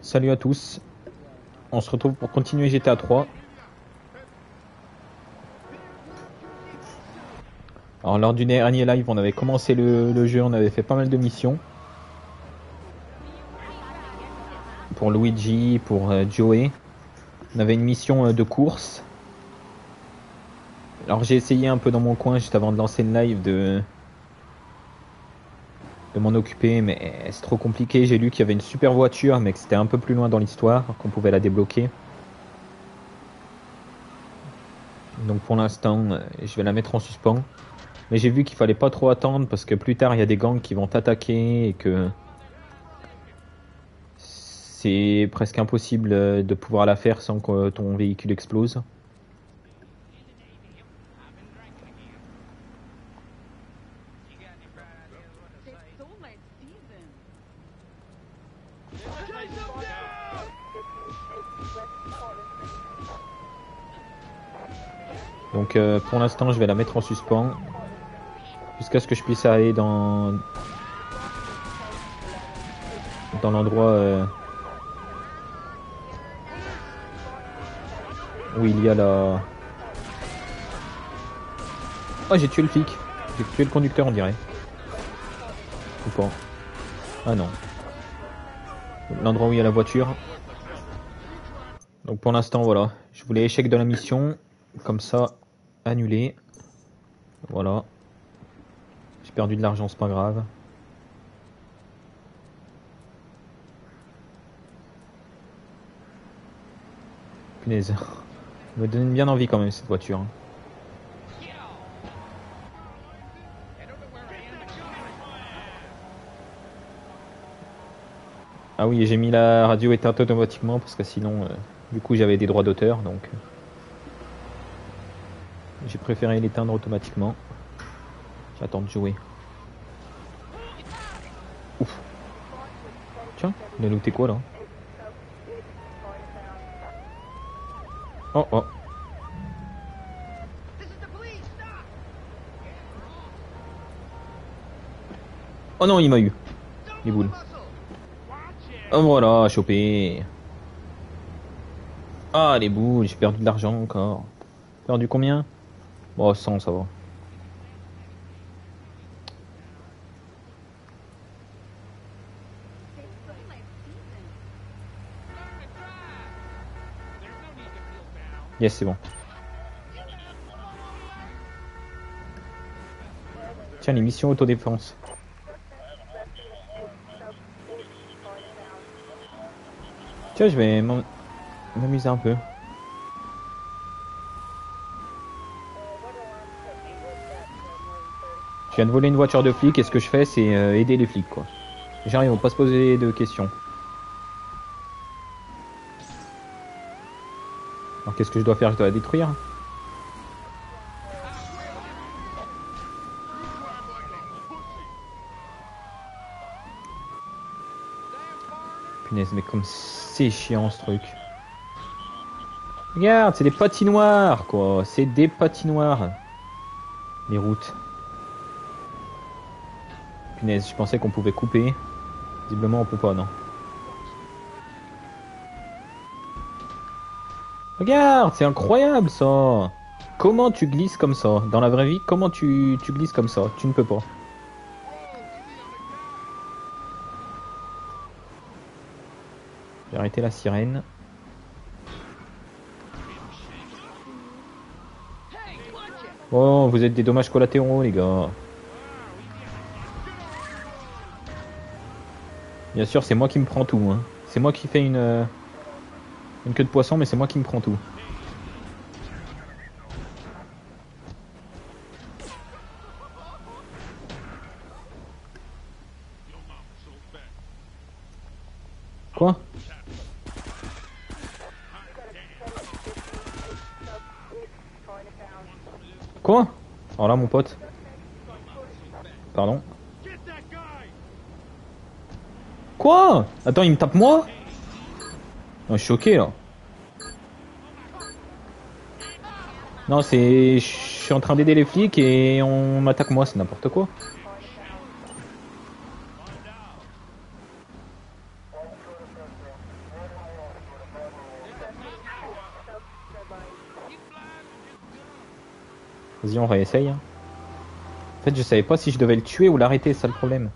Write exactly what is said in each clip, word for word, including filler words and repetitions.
Salut à tous. On se retrouve pour continuer G T A trois. Alors lors du dernier live, on avait commencé le, le jeu, on avait fait pas mal de missions. Pour Luigi, pour euh, Joey. On avait une mission euh, de course. Alors j'ai essayé un peu dans mon coin juste avant de lancer le live de, de m'en occuper, mais c'est trop compliqué. J'ai lu qu'il y avait une super voiture, mais que c'était un peu plus loin dans l'histoire, qu'on pouvait la débloquer. Donc pour l'instant, euh, je vais la mettre en suspens. Mais j'ai vu qu'il fallait pas trop attendre parce que plus tard il y a des gangs qui vont t'attaquer et que c'est presque impossible de pouvoir la faire sans que ton véhicule explose. Donc euh, pour l'instant je vais la mettre en suspens jusqu'à ce que je puisse aller dans dans l'endroit euh, où il y a la... Oh, j'ai tué le flic. J'ai tué le conducteur on dirait. Ou pas. Ah non. L'endroit où il y a la voiture. Donc pour l'instant voilà. Je voulais échec de la mission. Comme ça, annulé. Voilà. J'ai perdu de l'argent, c'est pas grave. Punaise. Elle me donne bien envie quand même cette voiture. Ah oui, j'ai mis la radio éteinte automatiquement parce que sinon, euh, du coup, j'avais des droits d'auteur, donc euh, j'ai préféré l'éteindre automatiquement. J'attends de jouer. Ouf. Tiens, il a looté quoi là? Oh oh. Oh non, il m'a eu. Les boules. Oh voilà, chopé. Ah les boules, j'ai perdu de l'argent encore. Perdu combien? Bon, cent, ça va. Yes, c'est bon. Tiens, les missions autodéfense. Tiens, je vais m'amuser un peu. Je viens de voler une voiture de flic et ce que je fais, c'est euh, aider les flics, quoi. J'arrive, ils vont pas se poser de questions. Alors qu'est-ce que je dois faire? Je dois la détruire? Punaise, mais comme c'est chiant ce truc. Regarde, c'est des patinoires, quoi. C'est des patinoires. Les routes. Punaise, je pensais qu'on pouvait couper. Visiblement, on peut pas, non. Regarde, c'est incroyable ça. Comment tu glisses comme ça? Dans la vraie vie, comment tu, tu glisses comme ça? Tu ne peux pas. J'ai arrêté la sirène. Oh, vous êtes des dommages collatéraux, les gars. Bien sûr, c'est moi qui me prends tout. Hein. C'est moi qui fais une, euh, une queue de poisson, mais c'est moi qui me prends tout. Quoi? Quoi? Alors là, mon pote. Pardon. Quoi? Attends, il me tape moi? Non, je suis choqué là. Non, c'est... Je suis en train d'aider les flics et on m'attaque moi, c'est n'importe quoi. Vas-y, on réessaye. En fait, je savais pas si je devais le tuer ou l'arrêter, c'est ça le problème.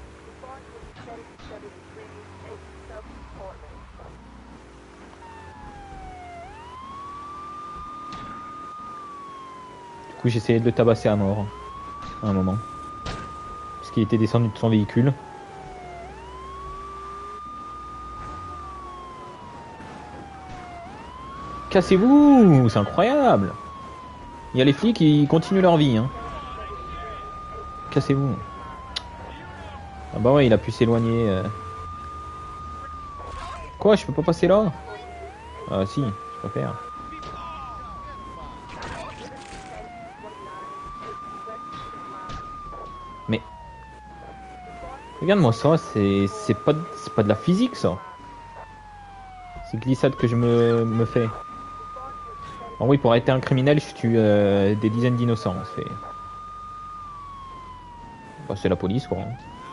Du coup, j'essayais de le tabasser à mort. À un moment. Parce qu'il était descendu de son véhicule. Cassez-vous! C'est incroyable! Il y a les flics qui continuent leur vie. Hein. Cassez-vous. Ah bah ouais, il a pu s'éloigner. Euh... Quoi, je peux pas passer là? Ah si, je préfère. Mais... Regarde-moi ça, c'est c'est pas, c'est pas de la physique ça. C'est glissade que je me, me fais. En oui, pour arrêter un criminel, je tue euh, des dizaines d'innocents. C'est bah, c'est la police quoi.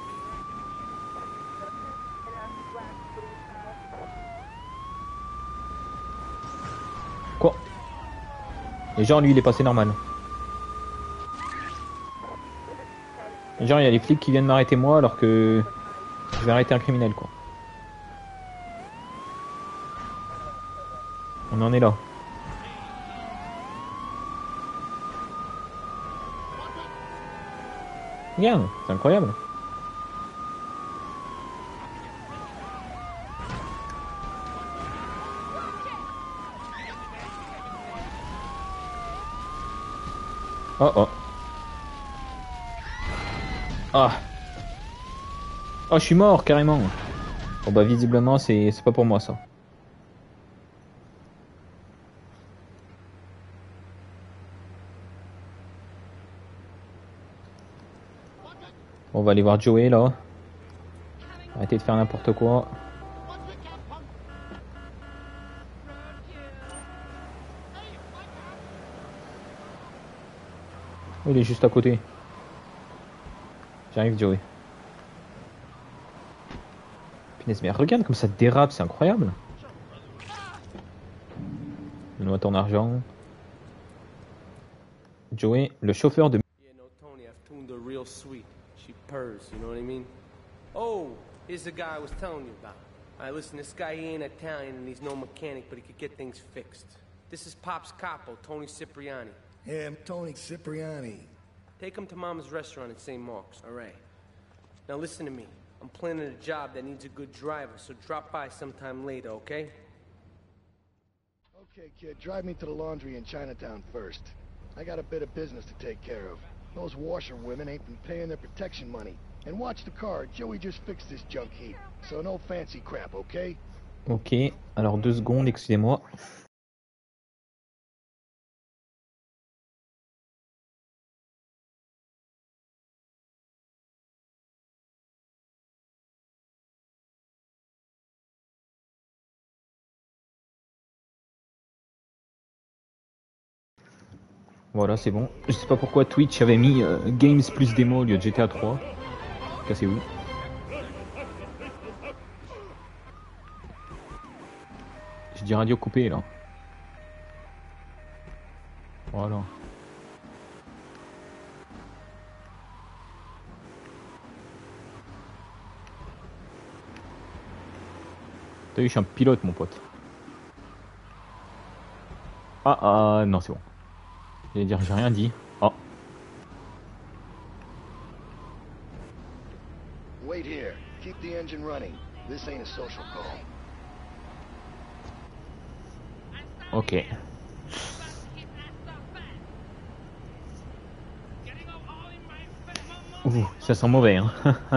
Quoi? Et genre lui il est passé normal. Et genre il y a les flics qui viennent m'arrêter moi alors que je vais arrêter un criminel quoi. On en est là. Regarde, c'est incroyable. Oh oh. Ah. Oh, je suis mort carrément. Bon bah visiblement c'est c'est pas pour moi ça. On va aller voir Joey là. Arrêtez de faire n'importe quoi. Oh, il est juste à côté. J'arrive Joey. Punaise, mais regarde comme ça dérape, c'est incroyable. Donne-moi ton argent. Joey, le chauffeur de... Purrs, you know what I mean? Oh, here's the guy I was telling you about. All right, listen, this guy, he ain't Italian and he's no mechanic, but he could get things fixed. This is Pop's capo, Tony Cipriani. Yeah, I'm Tony Cipriani. Take him to Mama's restaurant at Saint Mark's, all right? Now listen to me. I'm planning a job that needs a good driver, so drop by sometime later, okay? Okay, kid, drive me to the laundry in Chinatown first. I got a bit of business to take care of. Those washerwomen ain't been paying their protection money. And watch the car, Joey just fixed this junk heap. So no fancy crap, okay? Ok, alors deux secondes, excusez-moi. Voilà, c'est bon. Je sais pas pourquoi Twitch avait mis euh, Games plus démo au lieu de G T A trois. Cassez-vous. J'ai dit radio coupé là. Voilà. T'as vu, je suis un pilote, mon pote. Ah, ah, non, c'est bon. J'allais dire, j'ai rien dit. Oh. Wait here. Keep the engine running. This ain't a social call. Ok. Ouh, ça sent mauvais, hein.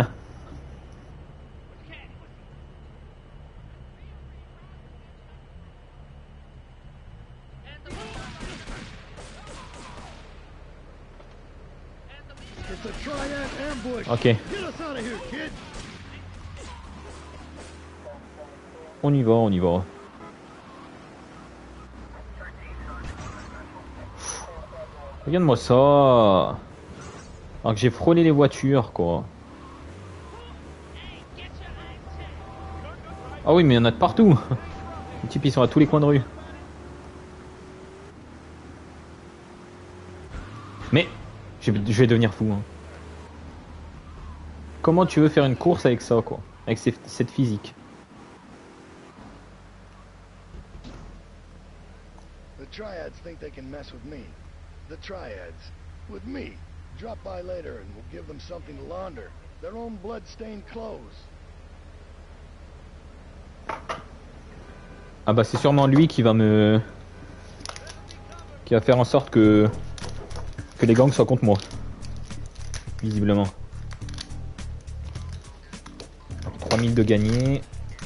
Ok. On y va, on y va. Regarde-moi ça. Alors que j'ai frôlé les voitures, quoi. Ah oui, mais il y en a de partout. Les types, ils sont à tous les coins de rue. Je vais, je vais devenir fou. Hein. Comment tu veux faire une course avec ça, quoi? Avec ces, cette physique? The Triads think they can mess with me. The Triads. With me. Drop by later and we'll give them something to launder. Their own blood-stained clothes. Ah bah c'est sûrement lui qui va me... qui va faire en sorte que... que les gangs soient contre moi. Visiblement. Alors, trois mille de gagné.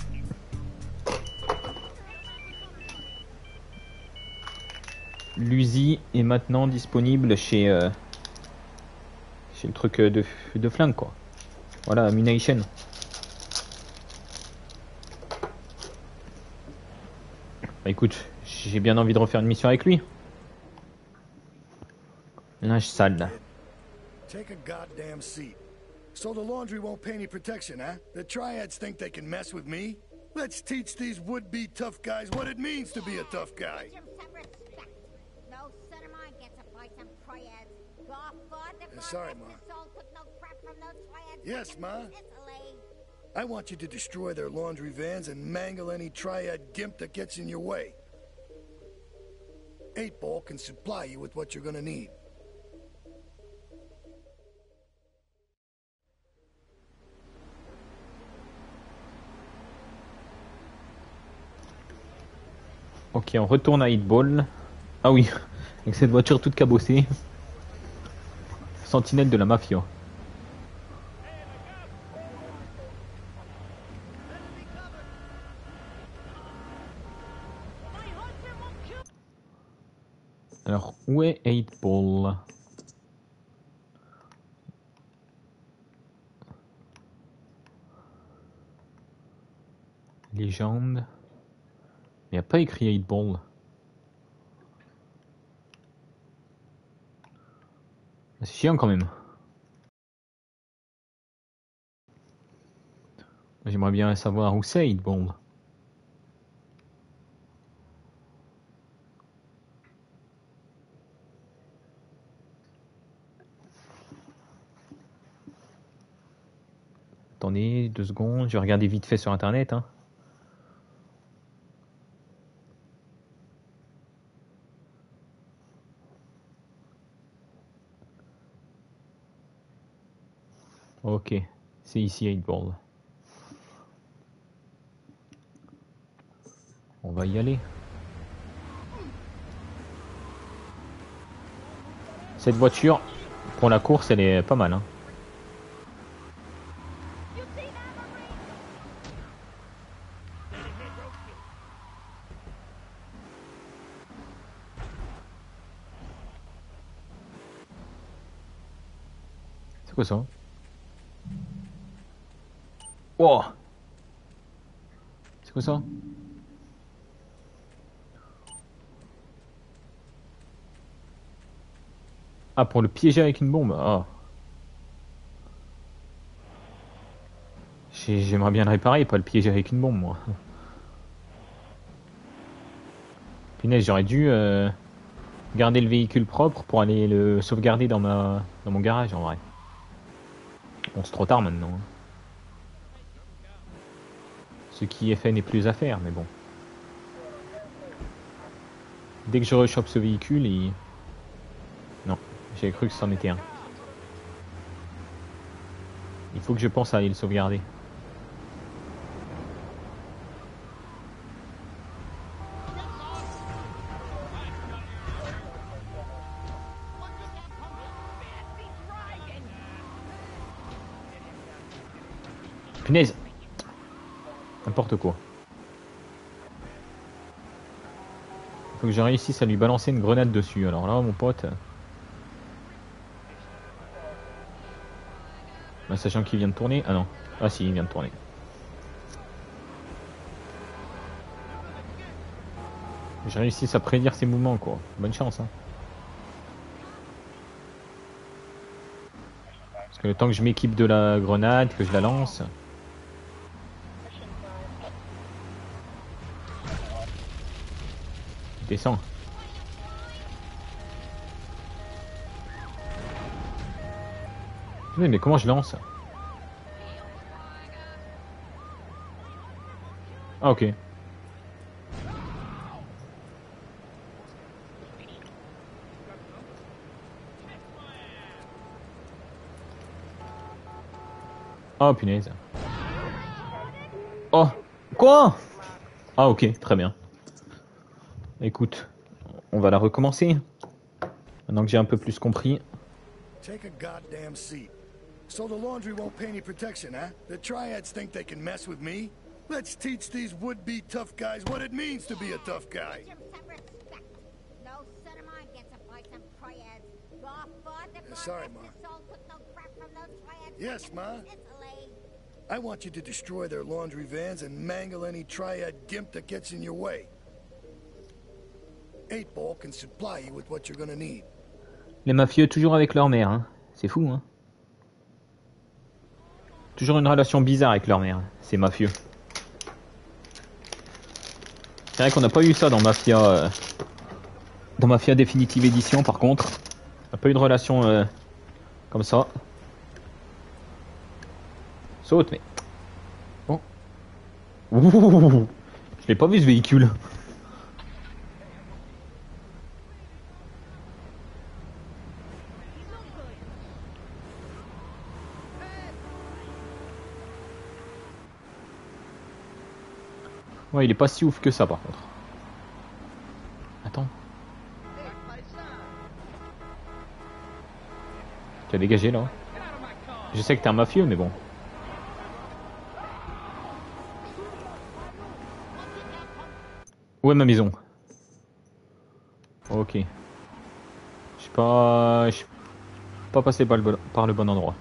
L'Uzi est maintenant disponible chez... Euh, chez le truc de, de flingue quoi. Voilà, Ammunition. Bah écoute, j'ai bien envie de refaire une mission avec lui. Linge sale. Take a goddamn seat. So the laundry won't pay any protection, huh? The Triads think they can mess with me? Let's teach these would-be tough guys what it means to be a tough guy. No son of mine gets a fight some Triads. God, God, the Sorry, Ma. soul took no crap from those Triads. Yes, Ma. Sicily. I want you to destroy their laundry vans and mangle any Triad gimp that gets in your way. Eight Ball can supply you with what you're gonna need. Ok, on retourne à Hitball. Ah oui, avec cette voiture toute cabossée. Sentinelle de la mafia. Alors, où est eight Ball? Légende. Il n'y a pas écrit eight Ball. C'est chiant quand même. J'aimerais bien savoir où c'est eight Ball. Attendez deux secondes, je vais regarder vite fait sur internet. Hein. Ok, c'est ici eight Ball. On va y aller. Cette voiture, pour la course, elle est pas mal. Hein. C'est quoi ça? Wow. C'est quoi ça? Ah, pour le piéger avec une bombe. Ah. J'aimerais bien le réparer, pas le piéger avec une bombe, moi. Punaise, j'aurais dû euh, garder le véhicule propre pour aller le sauvegarder dans ma dans mon garage, en vrai. Bon, c'est trop tard maintenant. Hein. Ce qui est fait n'est plus à faire, mais bon. Dès que je rechoppe ce véhicule, il... Non, j'avais cru que c'en était un. Il faut que je pense à aller le sauvegarder. Punaise! N'importe quoi. Faut que je réussisse à lui balancer une grenade dessus. Alors là, mon pote... Bah, sachant qu'il vient de tourner... Ah non. Ah si, il vient de tourner. Je réussis à prédire ses mouvements, quoi. Bonne chance, hein. Parce que le temps que je m'équipe de la grenade, que je la lance... Descends. Oui, mais comment je lance? Ah, ok. Oh, punaise. Oh, quoi? Ah, ok, très bien. Écoute, on va la recommencer. Maintenant que j'ai un peu plus compris. Take a goddamn seat. So the laundry won't pay any protection, huh? The triads think they can mess with me? Let's teach these would-be tough guys what it means to be a tough guy. Some respect. No son of mine gets a bite some triads. Godfather, Uh, sorry, Ma. soul took no crap from those triads. Yes, Ma. Italy. I want you to destroy their laundry vans and mangle any triad gimp that gets in your way. Eight Ball can supply you with what you're gonna need. Les mafieux toujours avec leur mère, hein. C'est fou, hein. Toujours une relation bizarre avec leur mère, ces mafieux. C'est vrai qu'on n'a pas eu ça dans Mafia... Euh... Dans Mafia Definitive Edition, par contre. On n'a pas eu de relation euh... comme ça. Saute, mais... Oh. Ouh, je l'ai pas vu ce véhicule. Ouais, il est pas si ouf que ça par contre. Attends. Tu as dégagé là. Je sais que t'es un mafieux, mais bon. Où est ma maison? Ok. Je suis pas... Je suis pas passé par le bon, par le bon endroit.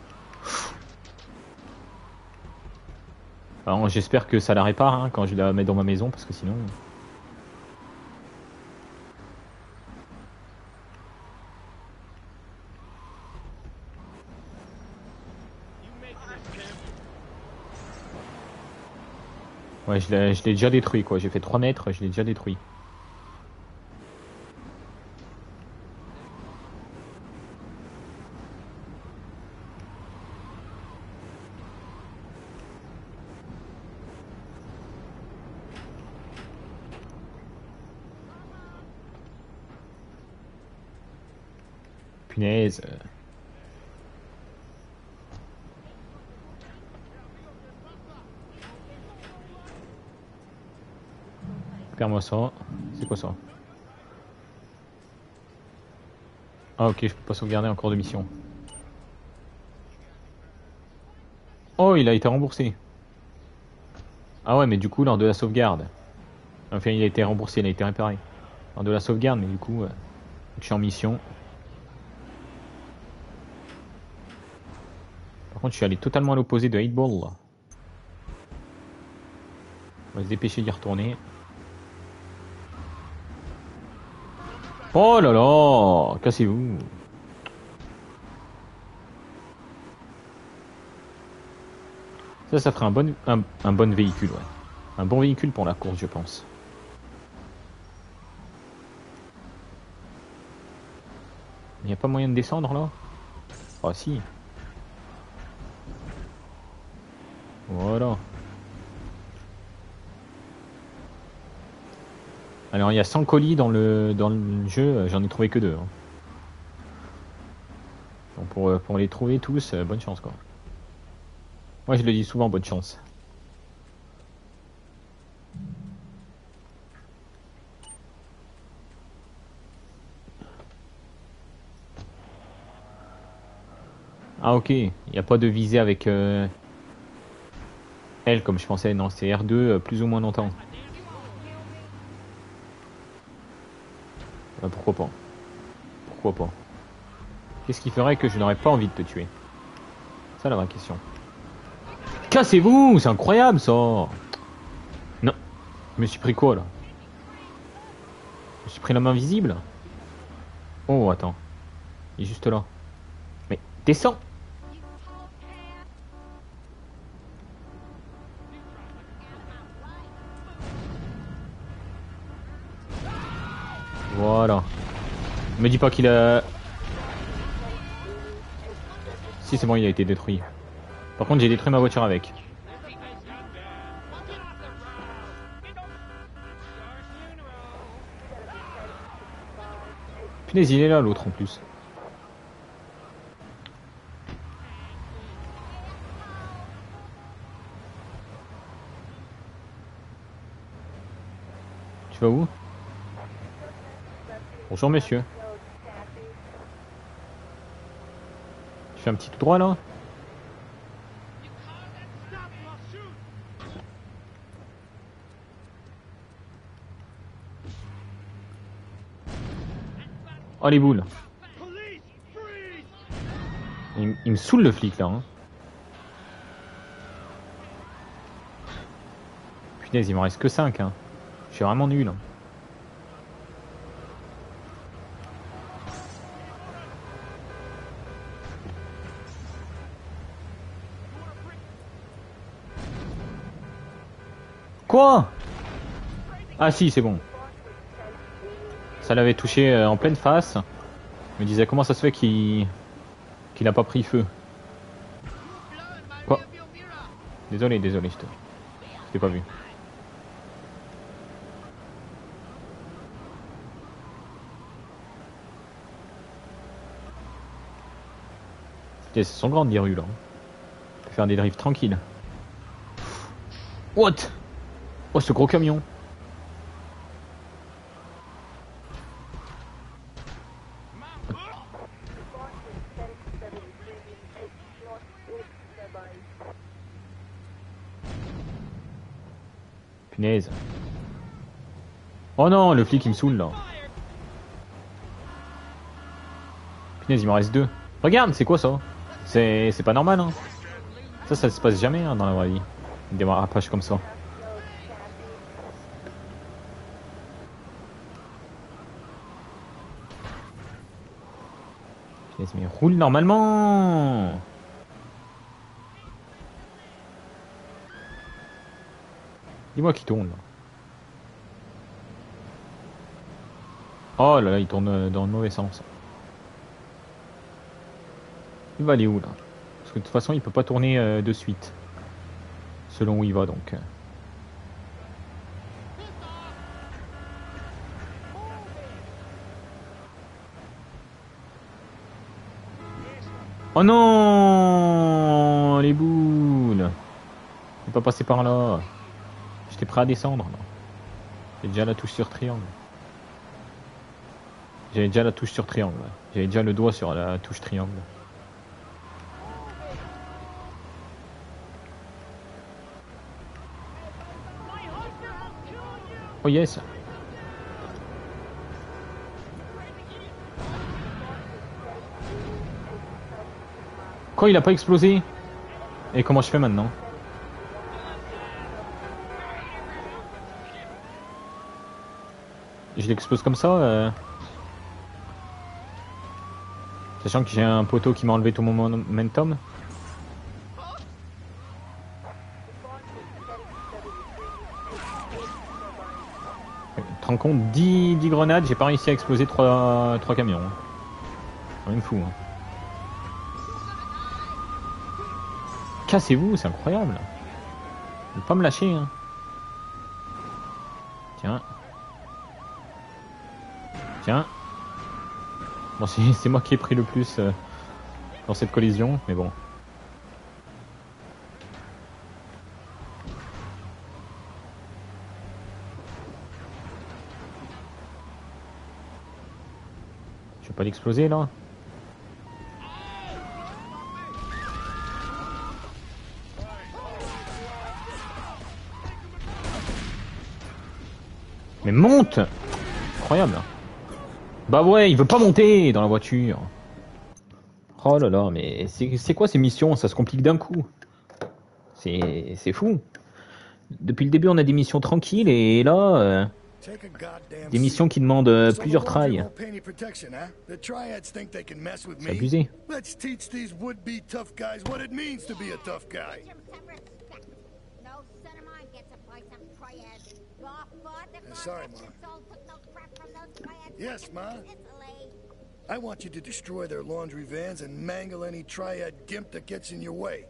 Alors j'espère que ça la répare hein, quand je la mets dans ma maison, parce que sinon... Ouais, je l'ai déjà détruit quoi, j'ai fait trois mètres, je l'ai déjà détruit. Punaise. Perds-moi ça. C'est quoi ça? Ah ok, je peux pas sauvegarder encore de mission. Oh, il a été remboursé. Ah ouais, mais du coup, lors de la sauvegarde. Enfin, il a été remboursé, il a été réparé. Lors de la sauvegarde, mais du coup, euh, je suis en mission. Par contre, je suis allé totalement à l'opposé de eight ball là. On va se dépêcher d'y retourner. Oh là là, cassez-vous. Ça, ça ferait un bon, un, un bon véhicule, ouais. Un bon véhicule pour la course, je pense. Il n'y a pas moyen de descendre là? Ah si. Voilà. Alors il y a cent colis dans le, dans le jeu, j'en ai trouvé que deux. Hein. Donc pour, pour les trouver tous, bonne chance quoi. Moi je le dis souvent, bonne chance. Ah ok, il n'y a pas de visée avec euh, elle comme je pensais, non c'est R deux euh, plus ou moins longtemps. Euh, pourquoi pas? Pourquoi pas? Qu'est-ce qui ferait que je n'aurais pas envie de te tuer? Ça la vraie question. Cassez-vous! C'est incroyable ça! Non. Je me suis pris quoi là? Je me suis pris la main visible? Oh attends. Il est juste là. Mais descends! Voilà. Me dis pas qu'il a... Si c'est bon, il a été détruit. Par contre, j'ai détruit ma voiture avec. Punaise, il est là l'autre en plus. Tu vas où? Bonjour monsieur. Tu fais un petit tout droit là? Oh les boules. Il, il me saoule le flic là. Hein. Punaise, il m'en reste que cinq. Hein. Je suis vraiment nul. Hein. Quoi? Ah si, c'est bon. Ça l'avait touché euh, en pleine face. Je me disais comment ça se fait qu'il qu'il n'a pas pris feu. Quoi? Désolé, désolé, je te... je t'ai pas vu. C'est son grand des rues là. On peut faire des drifts tranquilles. What? Oh ce gros camion. Punaise. Oh non, le flic il me saoule là. Punaise, il m'en reste deux. Regarde, c'est quoi ça? C'est c'est pas normal hein. Ça, ça se passe jamais hein, dans la vraie vie. Des dérapages comme ça. Punaise, mais roule normalement. Dis-moi qui tourne là. Oh là là, il tourne dans le mauvais sens. Il va aller où là? Parce que de toute façon, il peut pas tourner euh, de suite. Selon où il va donc. Oh non, les boules. Il peut pas passer par là. J'étais prêt à descendre là. J'ai déjà la touche sur triangle. J'avais déjà la touche sur triangle. J'avais déjà le doigt sur la touche triangle. Oh yes. Quoi, il a pas explosé? Et comment je fais maintenant? Je l'explose comme ça euh... Sachant que j'ai un poteau qui m'a enlevé tout mon momentum. Tu te rends compte, dix, dix grenades, j'ai pas réussi à exploser trois camions. C'est quand même fou. Hein. Cassez-vous, c'est incroyable. Ne pas me lâcher. Hein. Tiens. Tiens. Bon, c'est moi qui ai pris le plus euh, dans cette collision, mais bon. Je vais pas l'exploser là. Mais monte! Incroyable. Bah ouais, il veut pas monter dans la voiture. Oh là là, mais c'est quoi ces missions? Ça se complique d'un coup. C'est fou. Depuis le début, on a des missions tranquilles et là, euh, des missions qui demandent euh, plusieurs tries. C'est abusé. Sorry, Ma. Yes, Ma. I want you to destroy their laundry vans and mangle any triad gimp that gets in your way.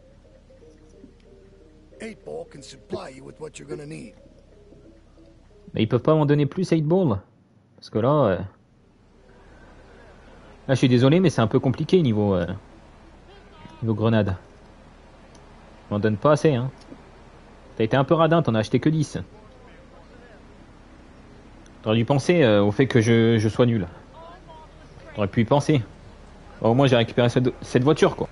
Eight Ball can supply you with what you're gonna need. Mais ils peuvent pas m'en donner plus, eight Ball? Parce que là... Euh... Là, je suis désolé, mais c'est un peu compliqué niveau... Euh... Niveau grenade. Ils m'en donnent pas assez, hein. T'as été un peu radin, t'en as acheté que dix. T'aurais dû penser euh, au fait que je, je sois nul. T'aurais pu y penser. Bon, au moins, j'ai récupéré cette, cette voiture, quoi.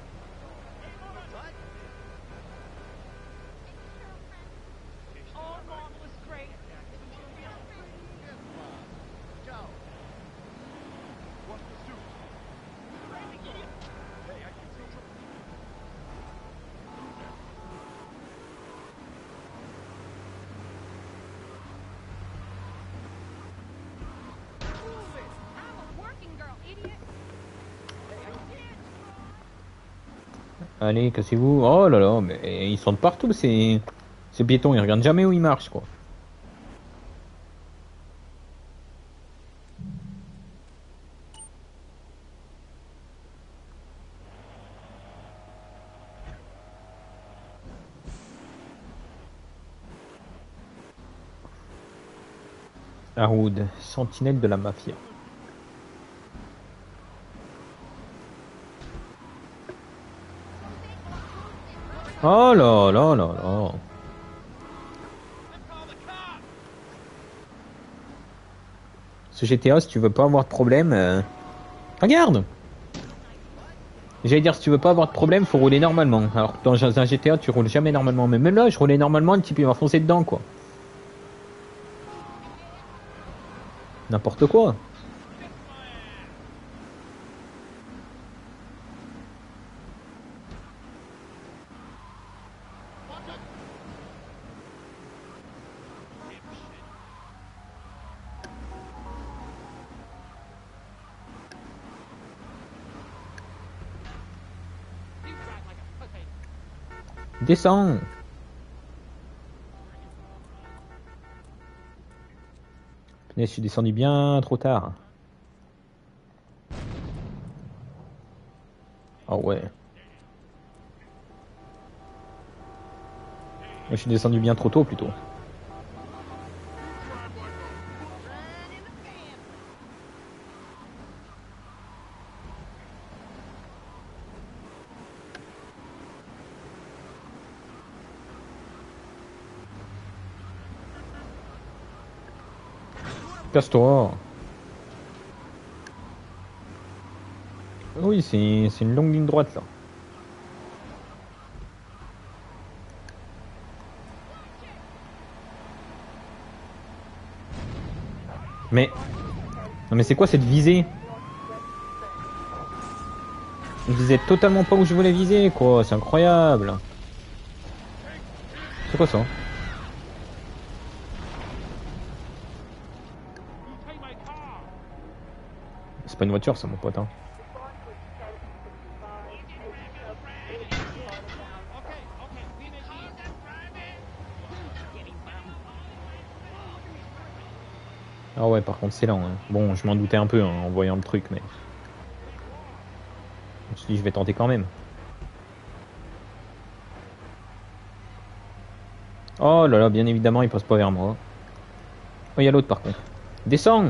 Allez, cassez-vous. Oh là là, mais ils sont de partout, ces, ces piétons. Ils regardent jamais où ils marchent, quoi. Haroud, sentinelle de la mafia. Oh là là là là. Ce G T A, si tu veux pas avoir de problème... Euh... Regarde. J'allais dire, si tu veux pas avoir de problème, faut rouler normalement. Alors dans un G T A, tu roules jamais normalement. Mais même là, je roulais normalement, le type il va foncer dedans, quoi. N'importe quoi. Descends. Je suis descendu bien trop tard. Ah ouais. Je suis descendu bien trop tôt plutôt. Casse-toi. Oui, c'est une longue ligne droite là. Mais... Non mais c'est quoi cette visée? Je visais totalement pas où je voulais viser, quoi. C'est incroyable. C'est quoi ça? C'est pas une voiture ça, mon pote, hein. Ah ouais, par contre c'est lent, hein. Bon, je m'en doutais un peu, hein, en voyant le truc, mais... Je me suis dit, je vais tenter quand même. Oh là là, bien évidemment, il passe pas vers moi. Oh, il y a l'autre par contre. Descends!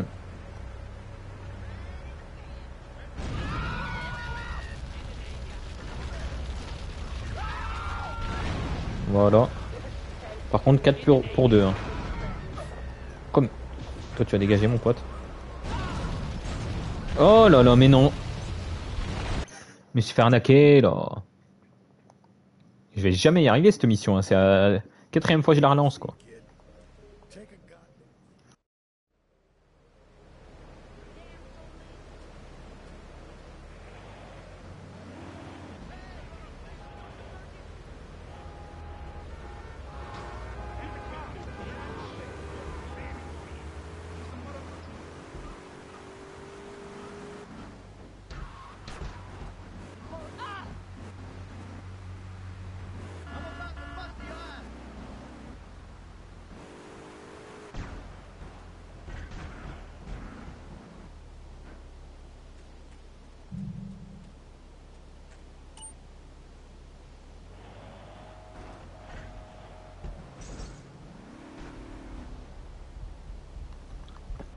Voilà. Par contre, quatre pour, pour deux. Hein. Comme... Toi, tu as dégagé, mon pote. Oh là là, mais non. Je me suis fait arnaquer, là. Je vais jamais y arriver, cette mission. Hein. C'est la quatrième fois que je la relance, quoi.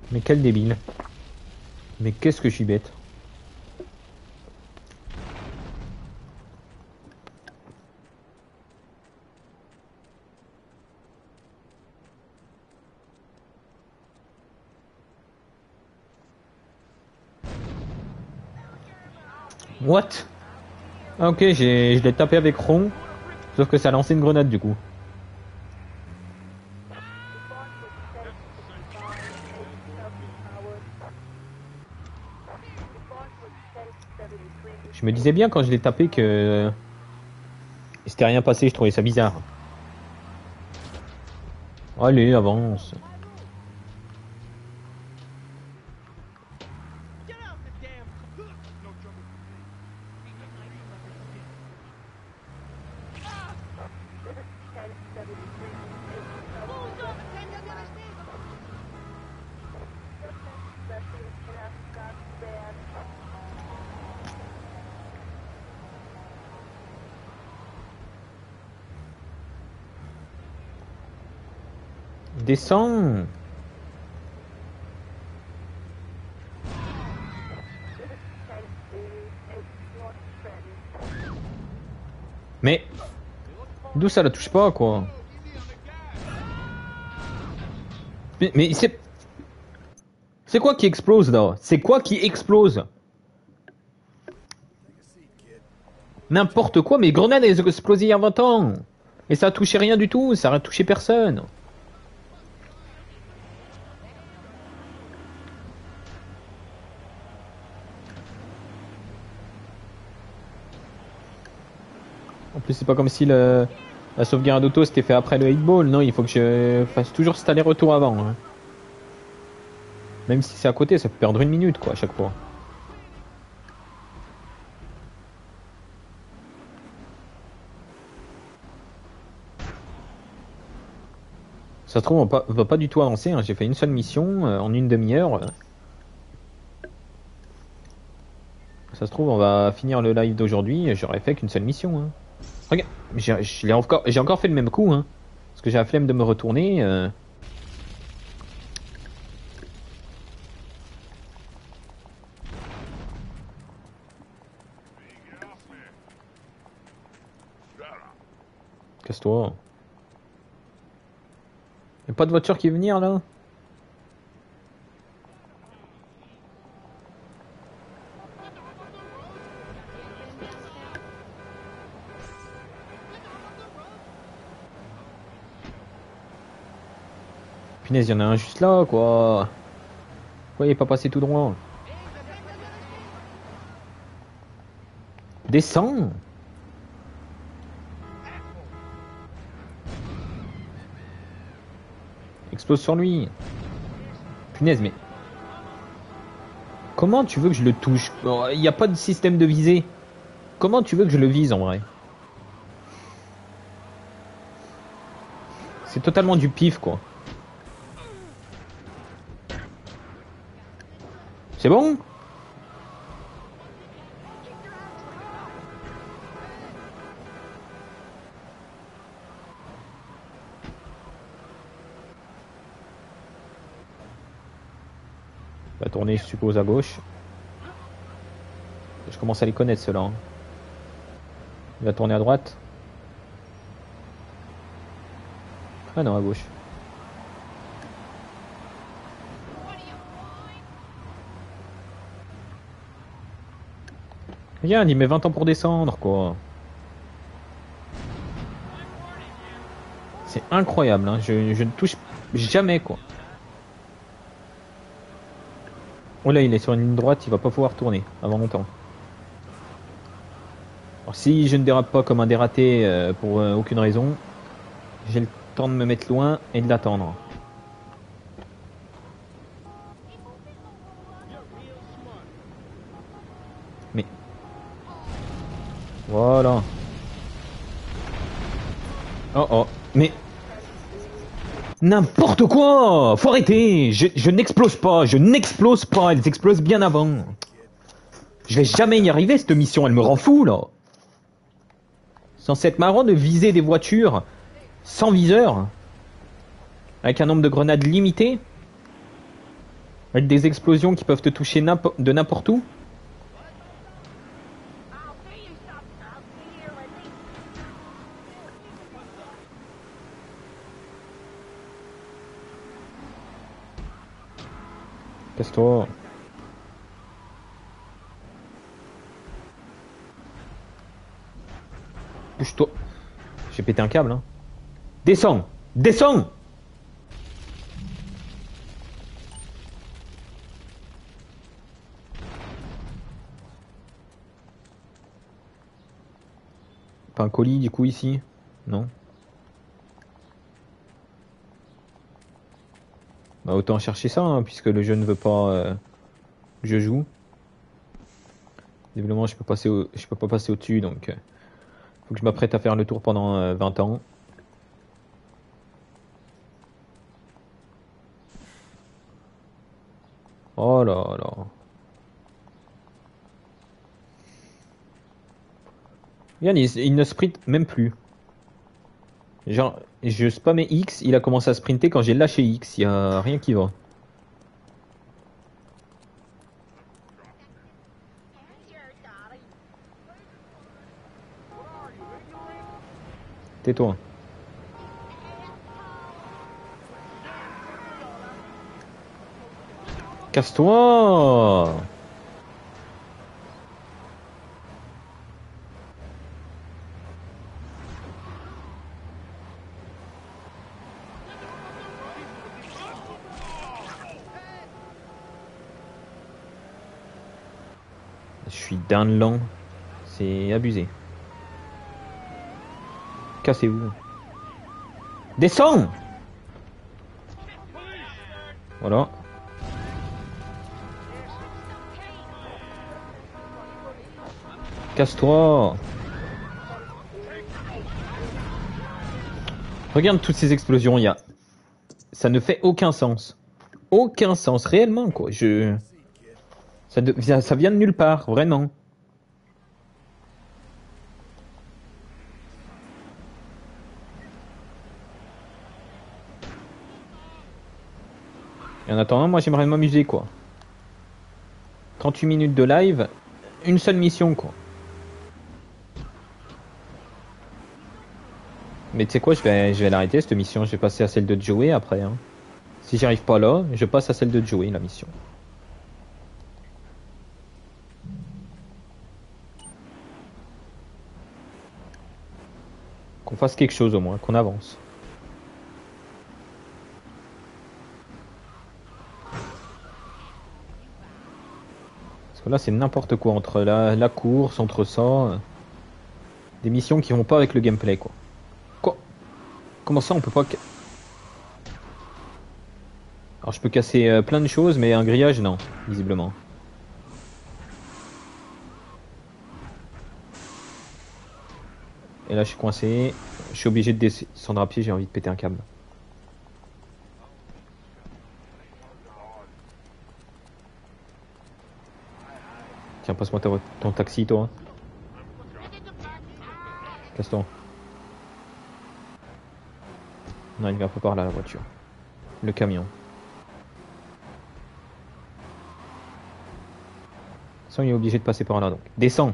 Mais quel débile. Mais qu'est-ce que je suis bête. What? Ah, ok, j'ai, je l'ai tapé avec Ron, sauf que ça a lancé une grenade du coup. Je me disais bien quand je l'ai tapé que il s'était rien passé, je trouvais ça bizarre. Allez, avance. Descends. Mais d'où ça la touche pas quoi? Mais, mais c'est c'est quoi qui explose là? C'est quoi qui explose? N'importe quoi, mais grenades elles ont explosé il y a vingt ans. Et ça a touché rien du tout, ça a touché personne. En plus c'est pas comme si le, la sauvegarde auto c'était fait après le eight ball, non, il faut que je fasse toujours cet aller-retour avant. Hein. Même si c'est à côté, ça peut perdre une minute quoi à chaque fois. Ça se trouve on va pas, on va pas du tout avancer, hein. J'ai fait une seule mission euh, en une demi-heure. Ça se trouve on va finir le live d'aujourd'hui, j'aurais fait qu'une seule mission. Hein. Regarde, j'ai encore, j'ai encore fait le même coup, hein. Parce que j'ai la flemme de me retourner. Euh... Casse-toi. Y'a pas de voiture qui veut venir là? Punaise, y'en a un juste là, quoi. Pourquoi il est pas passé tout droit? Descends. Explose sur lui. Punaise, mais... Comment tu veux que je le touche? Il n'y a pas de système de visée. Comment tu veux que je le vise, en vrai? C'est totalement du pif, quoi. C'est bon? Il va tourner, je suppose, à gauche. Je commence à les connaître, ceux-là. Hein. Il va tourner à droite. Ah non, à gauche. Regarde, il met vingt ans pour descendre, quoi. C'est incroyable, hein. Je, je ne touche jamais, quoi. Oh là, il est sur une ligne droite, il va pas pouvoir tourner avant longtemps. Alors si je ne dérape pas comme un dératé euh, pour euh, aucune raison, j'ai le temps de me mettre loin et de l'attendre. Mais... Voilà. Oh oh, mais... N'importe quoi! Faut arrêter! Je, je n'explose pas, je n'explose pas, elles explosent bien avant. Je vais jamais y arriver cette mission, elle me rend fou là. Censé être marrant de viser des voitures sans viseur, avec un nombre de grenades limité. Avec des explosions qui peuvent te toucher n'impo- de n'importe où. Casse-toi. Bouge-toi. J'ai pété un câble, hein. Descends. Descends. Pas un colis du coup ici? Non. Bah autant chercher ça hein, puisque le jeu ne veut pas euh, que je joue. Évidemment je peux passer au... je peux pas passer au-dessus donc euh, faut que je m'apprête à faire le tour pendant euh, vingt ans. Oh là là. Regarde, il, il ne sprint même plus. Genre, je spammais X, il a commencé à sprinter quand j'ai lâché X, il y a rien qui va. Tais-toi. Casse-toi! Je suis down lent. C'est abusé. Cassez-vous. Descends! Voilà. Casse-toi! Regarde toutes ces explosions, il y a... Ça ne fait aucun sens. Aucun sens, réellement, quoi. Je... Ça, de... ça vient de nulle part, vraiment. Et en attendant, moi j'aimerais m'amuser, quoi. trente-huit minutes de live, une seule mission, quoi. Mais tu sais quoi, je vais, je vais l'arrêter cette mission, je vais passer à celle de Joey après. Hein. Si j'y arrive pas là, je passe à celle de Joey, la mission. Qu'on fasse quelque chose au moins, qu'on avance. Parce que là c'est n'importe quoi, entre la, la course, entre ça... euh, Des missions qui vont pas avec le gameplay, quoi. Quoi? Comment ça on peut pas... Alors je peux casser euh, plein de choses, mais un grillage, non, visiblement. Et là je suis coincé, je suis obligé de descendre à pied, j'ai envie de péter un câble. Tiens, passe-moi ta- ton taxi, toi. Casse-toi. Non, il vient pas par là, la voiture. Le camion. De toute façon, il est obligé de passer par là, donc. Descends.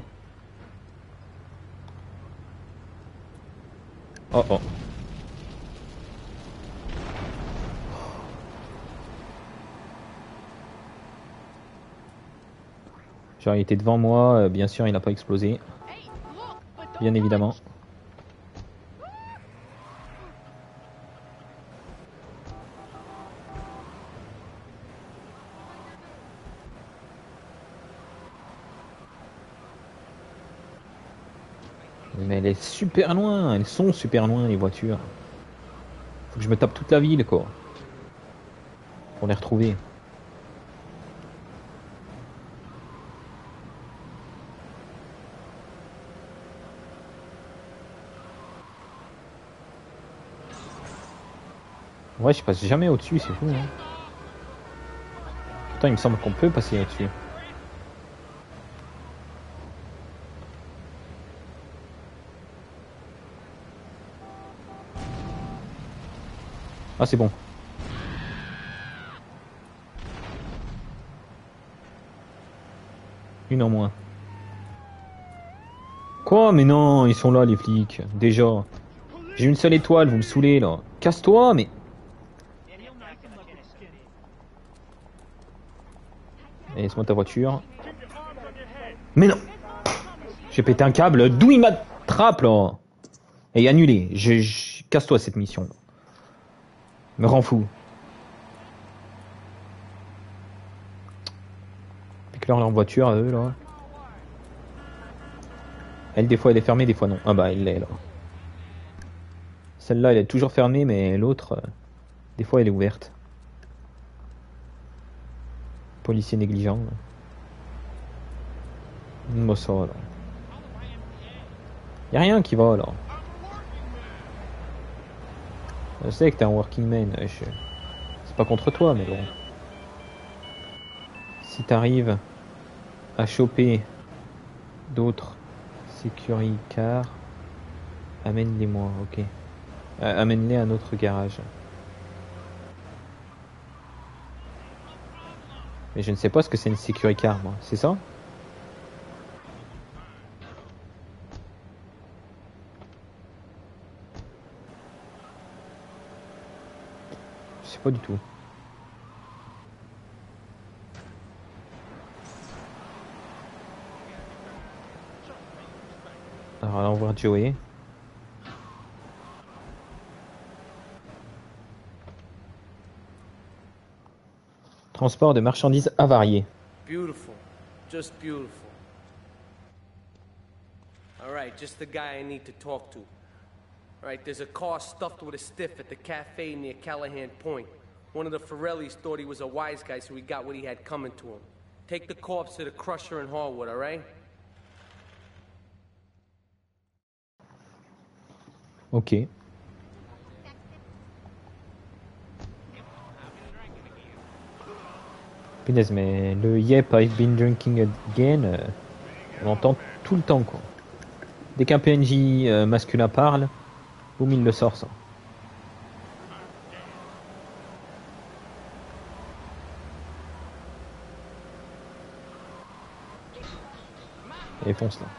Oh oh. Genre, il était devant moi, euh, bien sûr, il n'a pas explosé. Bien évidemment. Mais elle est super loin, elles sont super loin, les voitures. Faut que je me tape toute la ville, quoi. Pour les retrouver. Ouais, je passe jamais au-dessus, c'est fou, hein. Pourtant, il me semble qu'on peut passer au-dessus. Ah, c'est bon. Une en moins. Quoi? Mais non, ils sont là les flics. Déjà. J'ai une seule étoile, vous me saoulez là. Casse-toi, mais... Allez, laisse-moi ta voiture. Mais non! J'ai pété un câble, d'où il m'attrape là? Et annulé. Je, je... Casse-toi cette mission. Me rend fou. Pique-leur leur voiture à eux là. Elle, des fois, elle est fermée, des fois non. Ah bah, elle l'est là. Celle-là, elle est toujours fermée, mais l'autre, euh, des fois, elle est ouverte. Policier négligent. Moi, ça, là. Y'a rien qui va, là. Je sais que t'es un working man. Je... C'est pas contre toi, mais bon. Si t'arrives à choper d'autres security cars, amène-les-moi, ok. Euh, amène-les à notre garage. Mais je ne sais pas ce que c'est une security car, moi. C'est ça? Je sais pas du tout. Alors, allons voir Joey. Transport de marchandises avariées. Beautiful. Just beautiful. Alright, just the guy I need to talk to. Alright, there's a car stuffed with a stiff at the cafe near Callahan Point. One of the Forellis thought he was a wise guy, so he got what he had coming to him. Take the corpse to the crusher in Harwood, alright? Ok. Punaise, mais le Yep, I've been drinking again, euh, on l'entend tout le temps, quoi. Dès qu'un P N J euh, masculin parle, boum, il le sort, ça. Et fonce là.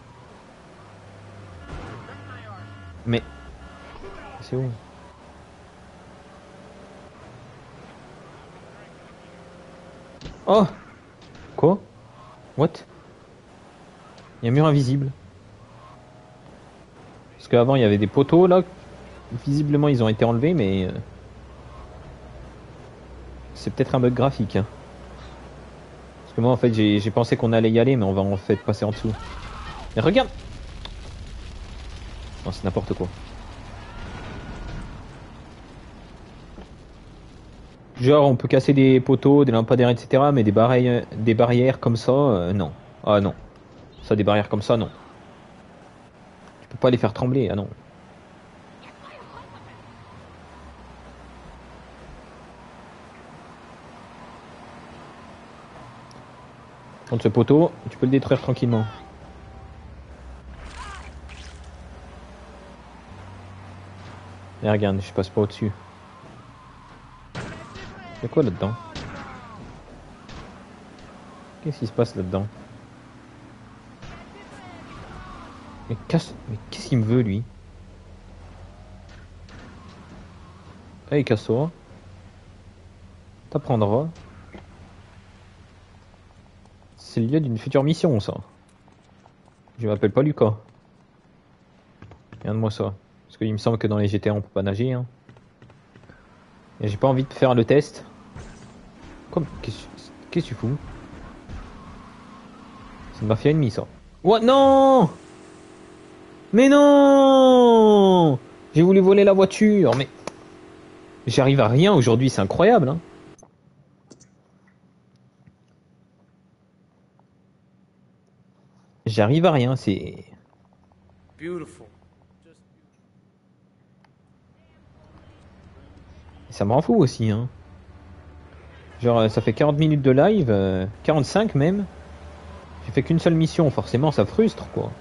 Mais... C'est où? Oh! Quoi? What? Il y a un mur invisible. Parce qu'avant il y avait des poteaux là. Visiblement ils ont été enlevés, mais... euh, C'est peut-être un bug graphique. Hein. Parce que moi en fait j'ai j'ai pensé qu'on allait y aller, mais on va en fait passer en dessous. Mais regarde! Non, c'est n'importe quoi. Genre on peut casser des poteaux, des lampadaires, et cetera. Mais des barrières, des barrières comme ça, euh, non. Ah non. Ça, des barrières comme ça, non. Tu peux pas les faire trembler, ah non. Contre ce poteau, tu peux le détruire tranquillement. Et regarde, je passe pas au-dessus. Y'a quoi là-dedans? Qu'est-ce qui se passe là-dedans? Mais casse... Mais qu'est-ce qu'il me veut, lui? Allez, casse-toi. T'apprendras. C'est le lieu d'une future mission, ça. Je m'appelle pas Lucas. Regarde-moi ça. Parce qu'il me semble que dans les G T A, on peut pas nager, hein. Et j'ai pas envie de faire le test. Comme... Qu'est-ce que tu fous? C'est une mafia ennemie, ça. What? Non! Mais non! J'ai voulu voler la voiture, mais... J'arrive à rien aujourd'hui, c'est incroyable, hein. J'arrive à rien, c'est... Beautiful. Ça me rend fou aussi, hein. Genre, ça fait quarante minutes de live, euh, quarante-cinq même. J'ai fait qu'une seule mission, forcément, ça frustre, quoi.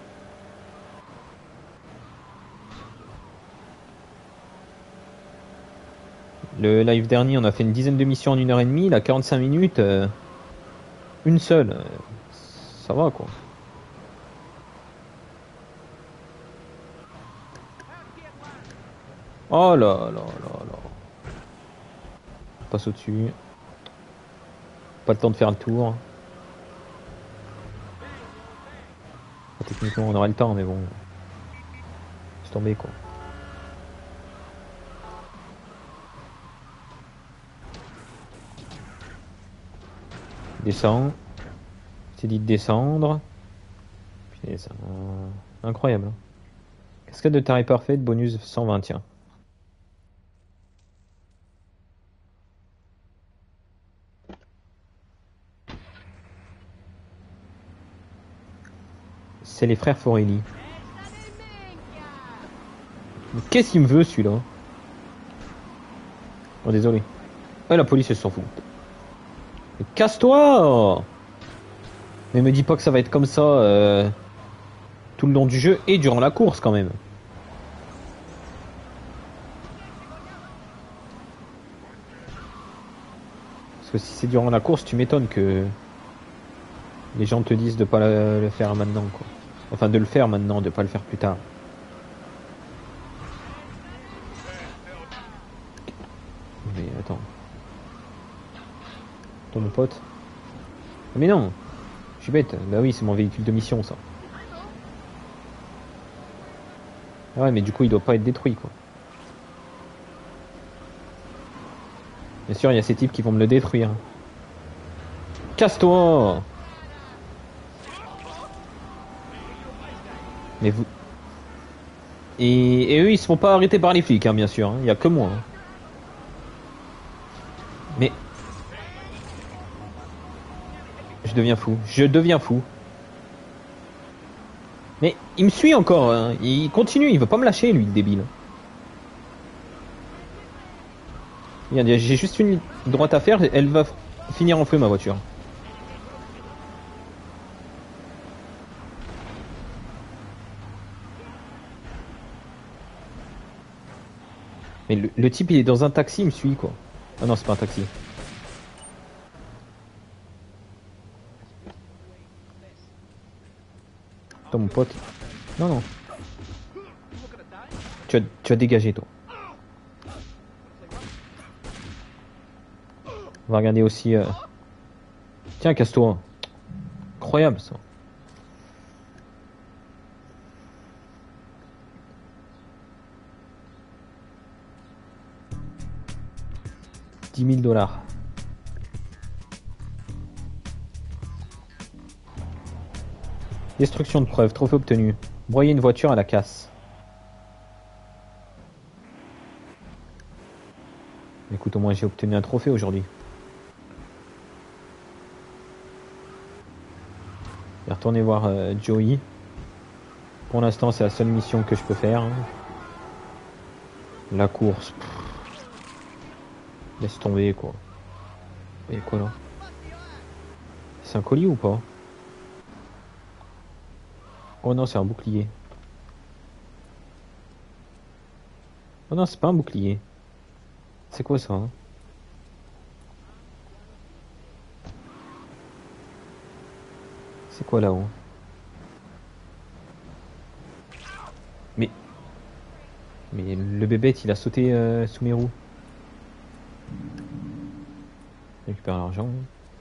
Le live dernier, on a fait une dizaine de missions en une heure et demie. Là, quarante-cinq minutes, euh, une seule. ça va quoi. Oh là là là là. On passe au-dessus. Pas le temps de faire le tour. Techniquement on aurait le temps mais bon. C'est tombé quoi. Descends. C'est dit de descendre. Putain, ça... Incroyable. Cascade de taré parfaite, bonus cent vingt, tiens. C'est les frères Forelli. Qu'est-ce qu'il me veut celui-là? Oh désolé. Ouais, la police elle s'en fout. Mais casse-toi! Mais me dis pas que ça va être comme ça euh, tout le long du jeu et durant la course quand même. Parce que si c'est durant la course, tu m'étonnes que les gens te disent de pas le, le faire maintenant quoi. Enfin de le faire maintenant, de pas le faire plus tard. Mais attends. Toi mon pote. Mais non! Je suis bête. Bah oui, c'est mon véhicule de mission ça. Ah ouais, mais du coup il doit pas être détruit quoi. Bien sûr, il y a ces types qui vont me le détruire. Casse-toi! Mais vous... Et, et eux, ils se font pas arrêter par les flics, hein, bien sûr. Il hein. y a que moi. Hein. Mais... Je deviens fou. Je deviens fou. Mais il me suit encore. Hein. Il continue. Il veut pas me lâcher, lui, le débile. Regarde, j'ai juste une droite à faire. Elle va finir en feu, ma voiture. Mais le, le type, il est dans un taxi, il me suit, quoi. Ah non, c'est pas un taxi. Attends, mon pote. Non, non. Tu as, tu as dégagé, toi. On va regarder aussi... Euh... Tiens, casse-toi. Incroyable, ça. dix mille dollars. Destruction de preuves, trophée obtenu. Broyer une voiture à la casse. Écoute, au moins j'ai obtenu un trophée aujourd'hui. Je vais retourner voir euh, Joey. Pour l'instant, c'est la seule mission que je peux faire. Hein. La course. Pff. Laisse tomber, quoi. Et quoi là? C'est un colis ou pas? Oh non, c'est un bouclier. Oh non, c'est pas un bouclier. C'est quoi ça hein? C'est quoi là-haut? Mais... Mais le bébé, il a sauté euh, sous mes roues. Je récupère l'argent.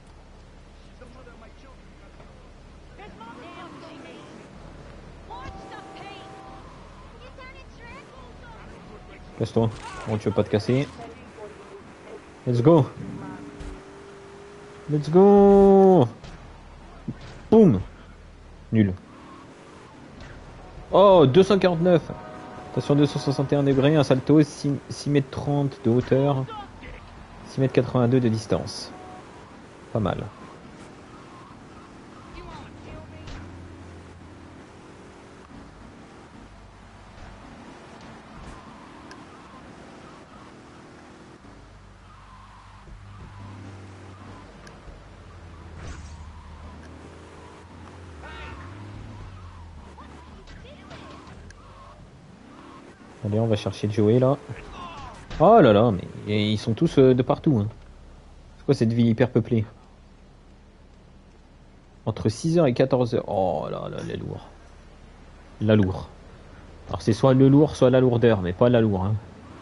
Casse-toi. Bon, tu veux pas te casser. Let's go. Let's go. Boum. Nul. Oh, deux cent quarante-neuf. Attention, deux cent soixante et un degrés, un salto, six mètres trente de hauteur, six mètres quatre-vingt-deux de distance. Pas mal. Allez, on va chercher Joey là. Oh là là, mais ils sont tous euh, de partout. Hein. C'est quoi cette ville hyper peuplée? Entre six heures et quatorze heures. Oh là là, les lourds. La lourd. Alors c'est soit le lourd, soit la lourdeur, mais pas la lourd. Hein.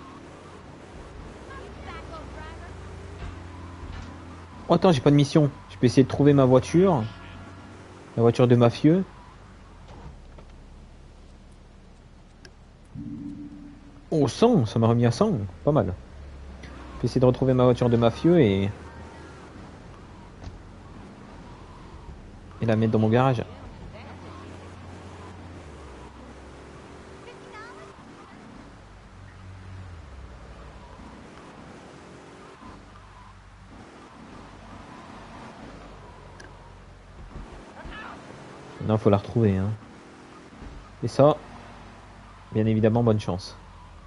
Oh, attends, j'ai pas de mission. Je peux essayer de trouver ma voiture. La voiture de mafieux. Oh, cent, ça m'a remis à cent. Pas mal. Je peux essayer de retrouver ma voiture de mafieux et... Et la mettre dans mon garage. Non, faut la retrouver. Hein. Et ça, bien évidemment, bonne chance.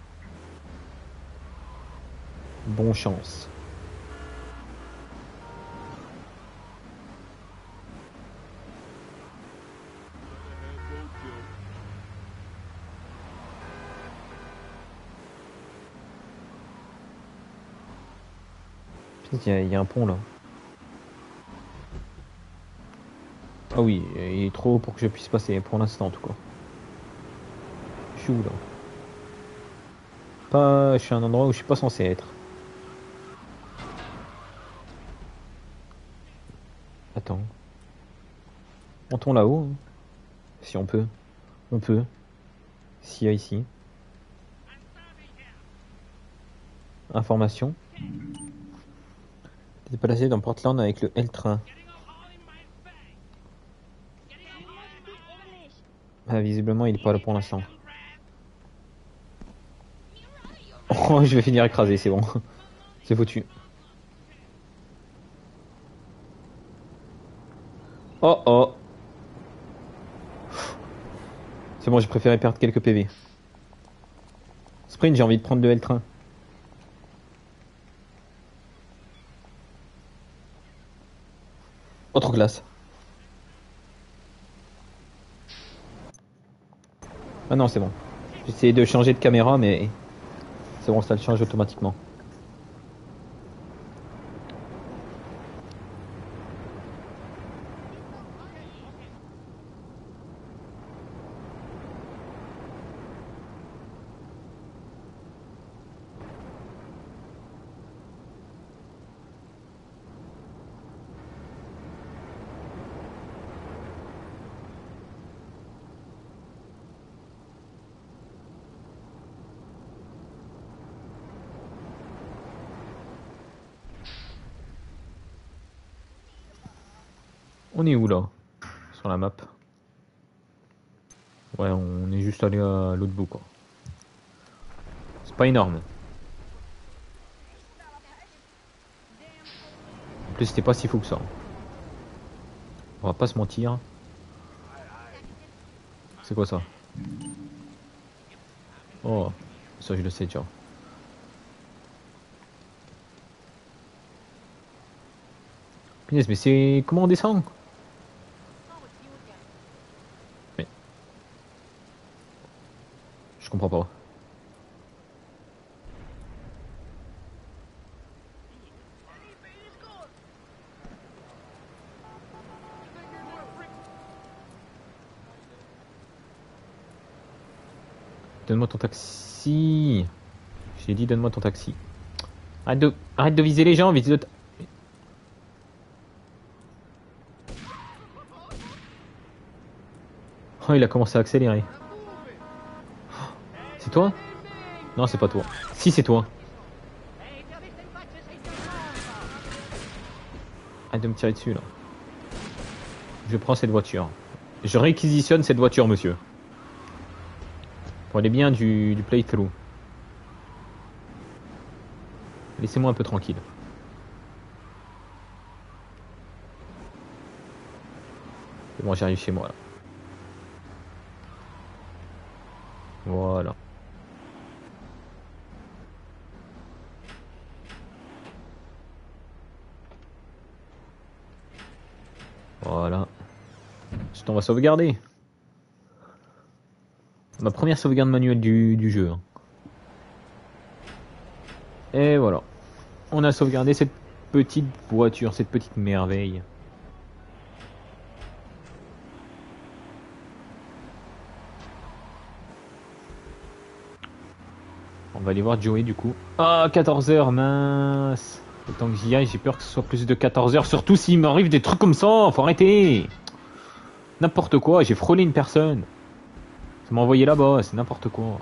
Bon chance. Il y, y a un pont là. Ah oui, il est trop haut pour que je puisse passer pour l'instant en tout cas. Je suis où là? Pas, je suis à un endroit où je suis pas censé être. Attends. Montons là-haut. Hein. Si on peut. On peut. S'il y a ici. Information. Déplacé dans Portland avec le L-train. Ah, visiblement, il est pas là pour l'instant. Oh, je vais finir écrasé, c'est bon. C'est foutu. Oh oh. C'est bon, j'ai préféré perdre quelques P V. Sprint, j'ai envie de prendre le L-train. Autre glace. Ah non, c'est bon. J'ai essayé de changer de caméra, mais c'est bon, ça le change automatiquement. On est où là? Sur la map. Ouais, on est juste allé à l'autre bout quoi. C'est pas énorme. En plus c'était pas si fou que ça. On va pas se mentir. C'est quoi ça? Oh, ça je le sais déjà. Punaise, mais c'est... Comment on descend? Mais... Je comprends pas. Donne-moi ton taxi. J'ai dit donne-moi ton taxi. Arrête de... Arrête de viser les gens, vise le... Oh, il a commencé à accélérer. C'est toi? Non, c'est pas toi. Si, c'est toi. Arrête de me tirer dessus, là. Je prends cette voiture. Je réquisitionne cette voiture, monsieur. Pour les biens du, du playthrough. Laissez-moi un peu tranquille. C'est bon, j'arrive chez moi, là. Voilà. Voilà. Ensuite, on va sauvegarder. Ma première sauvegarde manuelle du, du jeu. Et voilà. On a sauvegardé cette petite voiture, cette petite merveille. On va aller voir Joey du coup. Ah, quatorze heures, mince. Le temps que j'y aille, j'ai peur que ce soit plus de quatorze heures. Surtout s'il m'arrive des trucs comme ça, faut arrêter. N'importe quoi, j'ai frôlé une personne. Ça m'a envoyé là-bas, c'est n'importe quoi.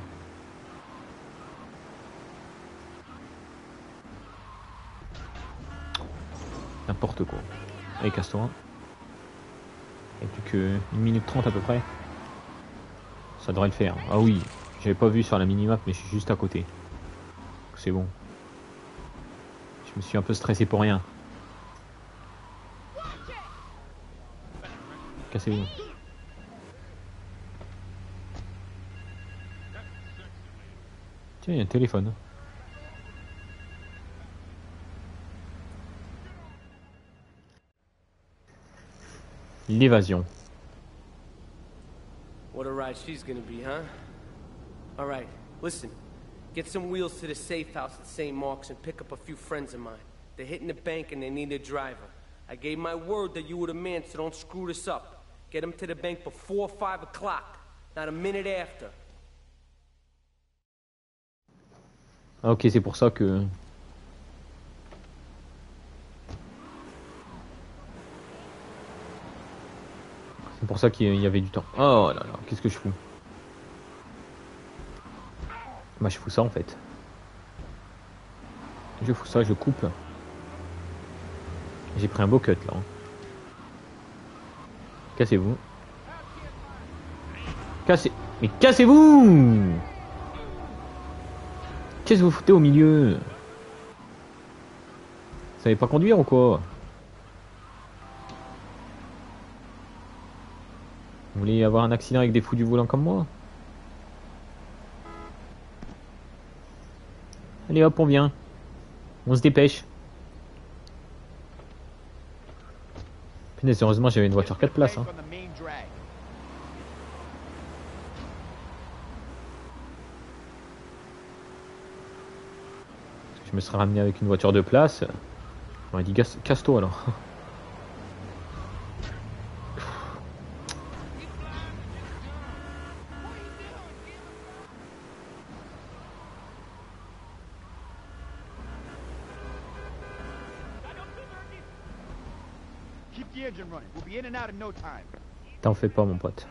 N'importe quoi. Allez, casse-toi. Il n'y a plus que une minute trente à peu près. Ça devrait le faire. Ah oui, j'avais pas vu sur la minimap, mais je suis juste à côté. C'est bon. Je me suis un peu stressé pour rien. Cassez-vous. Tiens, il y a un téléphone. L'évasion. What a ride she's gonna be, huh? All right, listen. Get some wheels to the safe house at Saint Mark's and pick up a few friends of mine. They're hitting the bank and they need a driver. I gave my word that you were the man, so don't screw this up. Get them to the bank before five o'clock, not a minute after. Ah, ok, c'est pour ça que... C'est pour ça qu'il y avait du temps. Oh là là, qu'est-ce que je fous? Bah je fous ça en fait. Je fous ça, je coupe. J'ai pris un beau cut là. Cassez-vous. Cassez... Mais cassez-vous! Qu'est-ce que vous foutez au milieu? Vous savez pas conduire ou quoi? Vous voulez avoir un accident avec des fous du volant comme moi? Allez hop, on vient. On se dépêche. Punaise, heureusement j'avais une voiture quatre places. Hein. Je me serais ramené avec une voiture de place. On m'a dit casse-toi alors. T'en fais pas mon pote.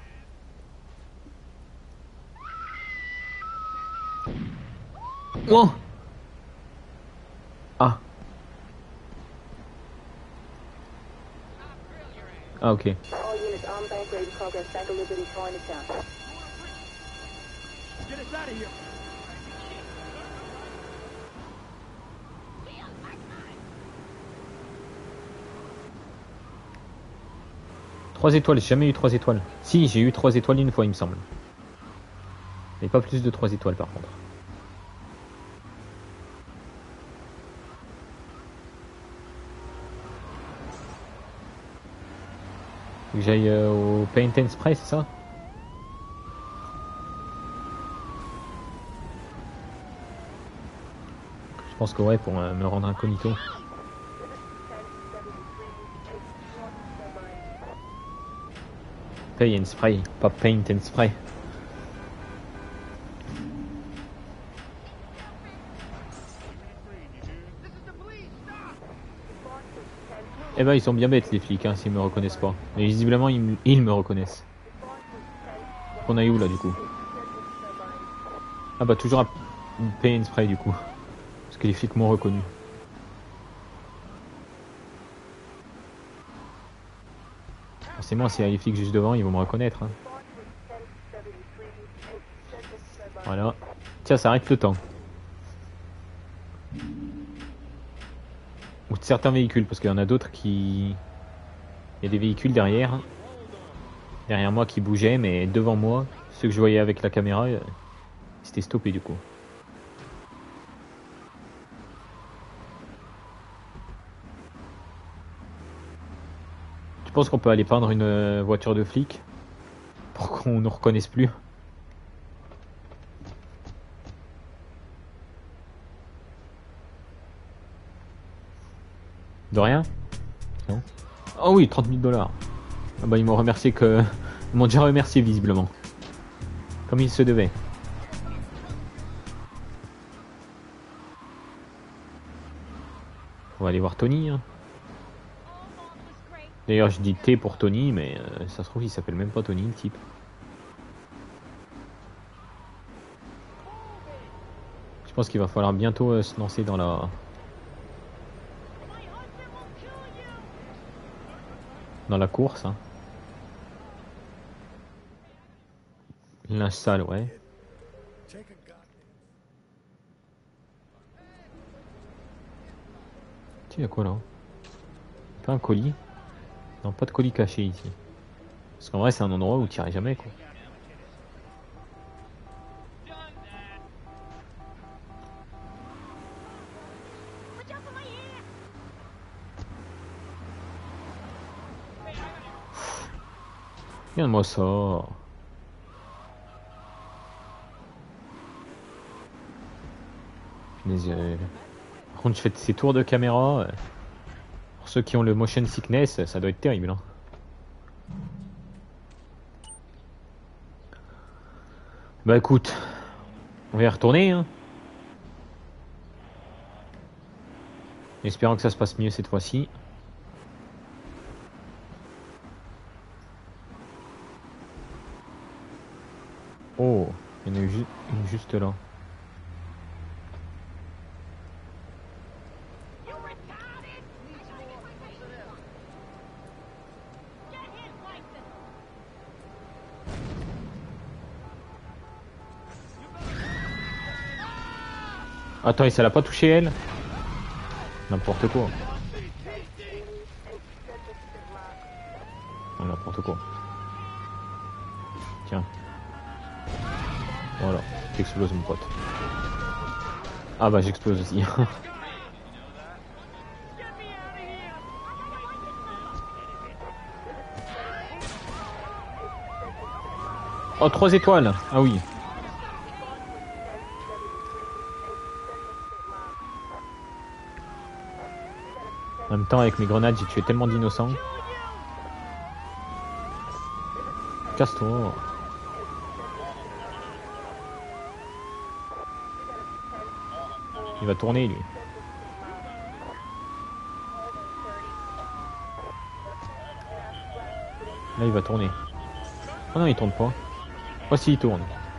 Oh ah. Ah ok. Trois étoiles, j'ai jamais eu trois étoiles. Si, j'ai eu trois étoiles une fois il me semble. Mais pas plus de trois étoiles par contre. Faut que j'aille euh, au Paint and Spray, c'est ça? Je pense que ouais, pour euh, me rendre incognito. Pay and Spray, pas Paint and Spray. Eh ben ils sont bien bêtes les flics hein, s'ils me reconnaissent pas. Mais visiblement ils me, ils me reconnaissent. On aille où là du coup? Ah bah toujours un Pay and Spray du coup. Parce que les flics m'ont reconnu. Forcément s'il y a les flics juste devant ils vont me reconnaître hein. Voilà. Tiens ça arrête le temps. Ou de certains véhicules parce qu'il y en a d'autres qui... Il y a des véhicules derrière. Derrière moi qui bougeaient mais devant moi, ceux que je voyais avec la caméra, c'était stoppé du coup. Je pense qu'on peut aller peindre une voiture de flic pour qu'on ne reconnaisse plus. De rien? Non. Oh oui, trente mille dollars. Ah bah ils m'ont remercié que... Ils m'ont déjà remercié visiblement. Comme il se devait. On va aller voir Tony. Hein. D'ailleurs, je dis T pour Tony, mais euh, ça se trouve, il s'appelle même pas Tony, le type. Je pense qu'il va falloir bientôt euh, se lancer dans la... dans la course. Hein. Linge sale, ouais. Tiens, il y a quoi là? Pas un colis? Non, pas de colis caché ici. Parce qu'en vrai, c'est un endroit où tu irais jamais, quoi. Regarde-moi ça. Punaise, euh, Par contre, je fais ces tours de caméra. euh, Pour ceux qui ont le motion sickness, ça doit être terrible. Hein. Bah écoute, on va y retourner. Hein. Espérant que ça se passe mieux cette fois-ci. Oh, il y en a eu ju une juste là. Attends, et ça l'a pas touché elle? N'importe quoi. Oh, n'importe quoi. Tiens. Voilà, t'exploses mon pote. Ah bah j'explose aussi. Oh, trois étoiles. Ah oui. En même temps, avec mes grenades, j'ai tué tellement d'innocents. Casse-toi. Il va tourner, lui. Là, il va tourner. Oh non, il tourne pas. Oh si, il tourne.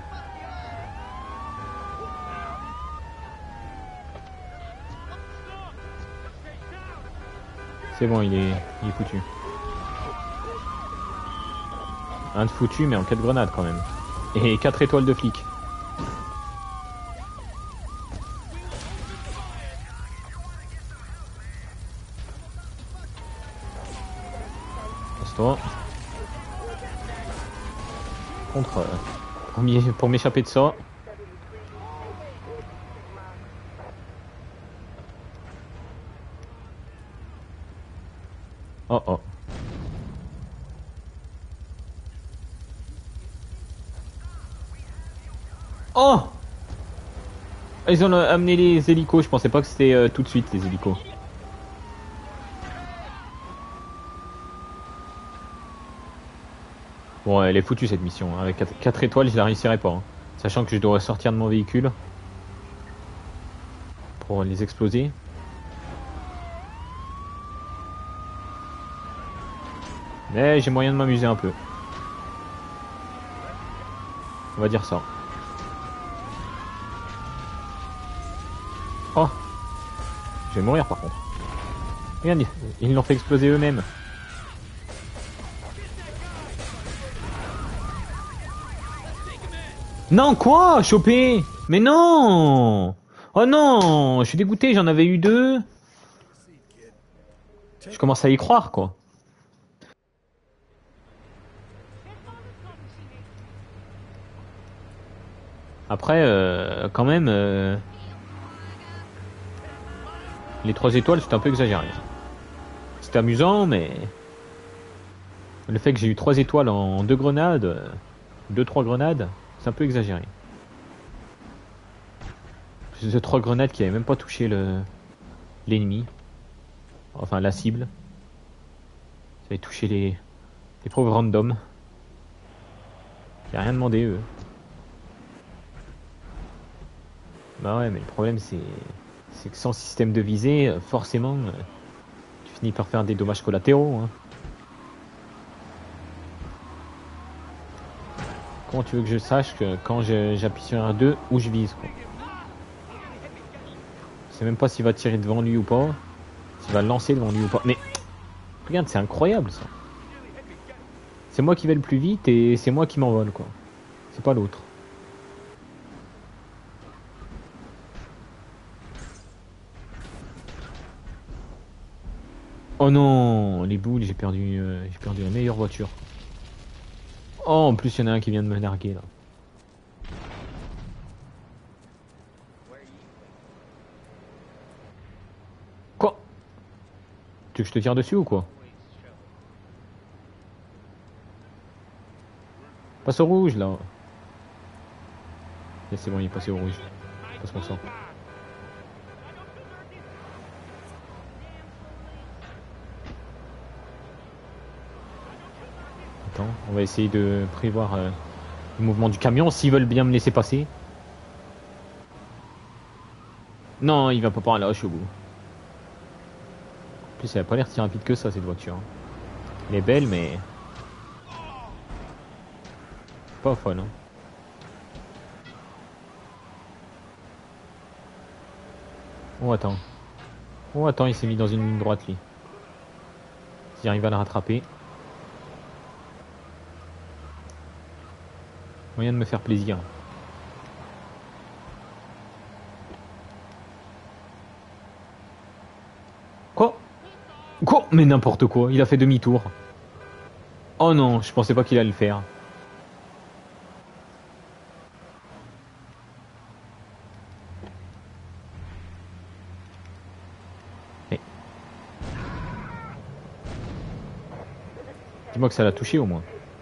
C'est bon, il est, il est foutu. Un de foutu, mais en quatre grenades quand même. Et quatre étoiles de flic. Passe-toi. Contre... Euh, pour m'échapper de ça. Oh oh. Oh! Ils ont amené les hélicos, je pensais pas que c'était euh, tout de suite les hélicos. Bon, elle est foutue cette mission, hein. Avec quatre étoiles je la réussirai pas. Hein. Sachant que je devrais sortir de mon véhicule. Pour les exploser. Mais j'ai moyen de m'amuser un peu. On va dire ça. Oh! Je vais mourir par contre. Regarde, ils l'ont fait exploser eux-mêmes. Non, quoi? Chopé? Mais non! Oh non! Je suis dégoûté, j'en avais eu deux. Je commence à y croire, quoi. Après, euh, quand même, euh, les trois étoiles, c'est un peu exagéré. C'était amusant, mais le fait que j'ai eu trois étoiles en deux grenades, deux trois grenades, c'est un peu exagéré. Ces trois grenades qui n'avaient même pas touché le l'ennemi, enfin la cible. Ça avait touché les les pauvres randoms. Qui a rien demandé eux. Bah ouais, mais le problème c'est C'est que sans système de visée, forcément, euh, tu finis par faire des dommages collatéraux. Hein. Comment tu veux que je sache que quand j'appuie sur R deux, où je vise quoi. Je sais même pas s'il va tirer devant lui ou pas. S'il va lancer devant lui ou pas. Mais regarde, c'est incroyable ça. C'est moi qui vais le plus vite et c'est moi qui m'envole quoi. C'est pas l'autre. Oh non, les boules, j'ai perdu, euh, j'ai perdu la meilleure voiture. Oh, en plus il y en a un qui vient de me narguer là. Quoi? Tu veux que je te tire dessus ou quoi? Passe au rouge là. Et c'est bon, il est passé au rouge. Passe mon sang. Attends, on va essayer de prévoir euh, le mouvement du camion s'ils veulent bien me laisser passer. Non, il va pas par là, je suis au bout. En plus, elle a pas l'air si rapide que ça cette voiture. Elle est belle, mais pas folle. Hein. Oh attends. Oh attends, il s'est mis dans une ligne droite lui. S'il arrive à la rattraper. Moyen de me faire plaisir. Quoi? Quoi? Mais n'importe quoi, il a fait demi-tour. Oh non, je pensais pas qu'il allait le faire. Mais... dis-moi que ça l'a touché au moins.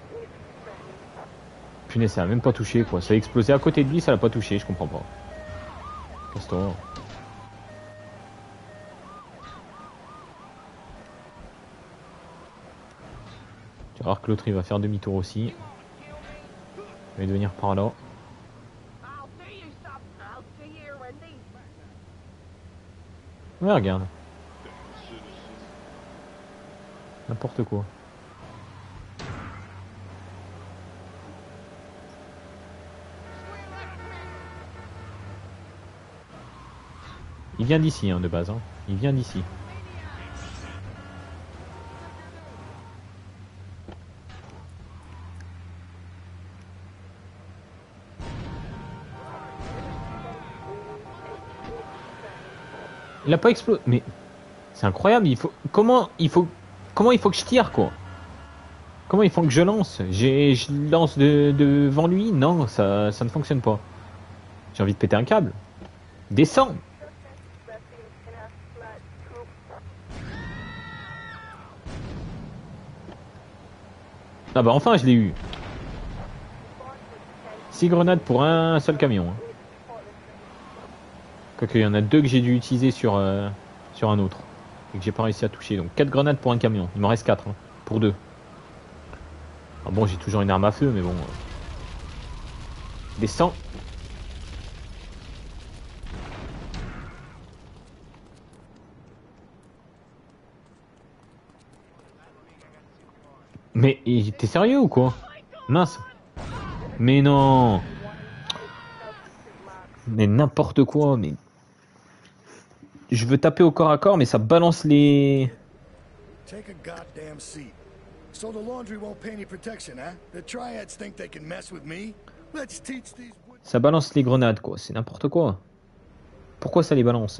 Punaise, ça a même pas touché quoi. Ça a explosé à côté de lui, ça l'a pas touché, je comprends pas. Casse-toi. Tu vas voir que l'autre il va faire demi-tour aussi. Il va venir par là. Ouais, regarde. N'importe quoi. Il vient d'ici hein, de base. Hein. Il vient d'ici. Il a pas explosé. Mais c'est incroyable. Il faut comment il faut comment il faut que je tire quoi. Comment il faut que je lance. J'ai je lance de, de devant lui. Non, ça ça ne fonctionne pas. J'ai envie de péter un câble. Descends. Ah bah enfin je l'ai eu. six grenades pour un seul camion. Hein. Quoique il y en a deux que j'ai dû utiliser sur, euh, sur un autre. Et que j'ai pas réussi à toucher. Donc quatre grenades pour un camion. Il m'en reste quatre. Hein, pour deux. Ah bon j'ai toujours une arme à feu mais bon. Euh... Descends. Mais t'es sérieux ou quoi? Mince. Mais non. Mais n'importe quoi, mais... je veux taper au corps à corps, mais ça balance les... Take a goddamn seat. So the laundry won't pay any protection, huh? The triads think they can mess with me? Let's teach these... ça balance les grenades, quoi. C'est n'importe quoi. Pourquoi ça les balance?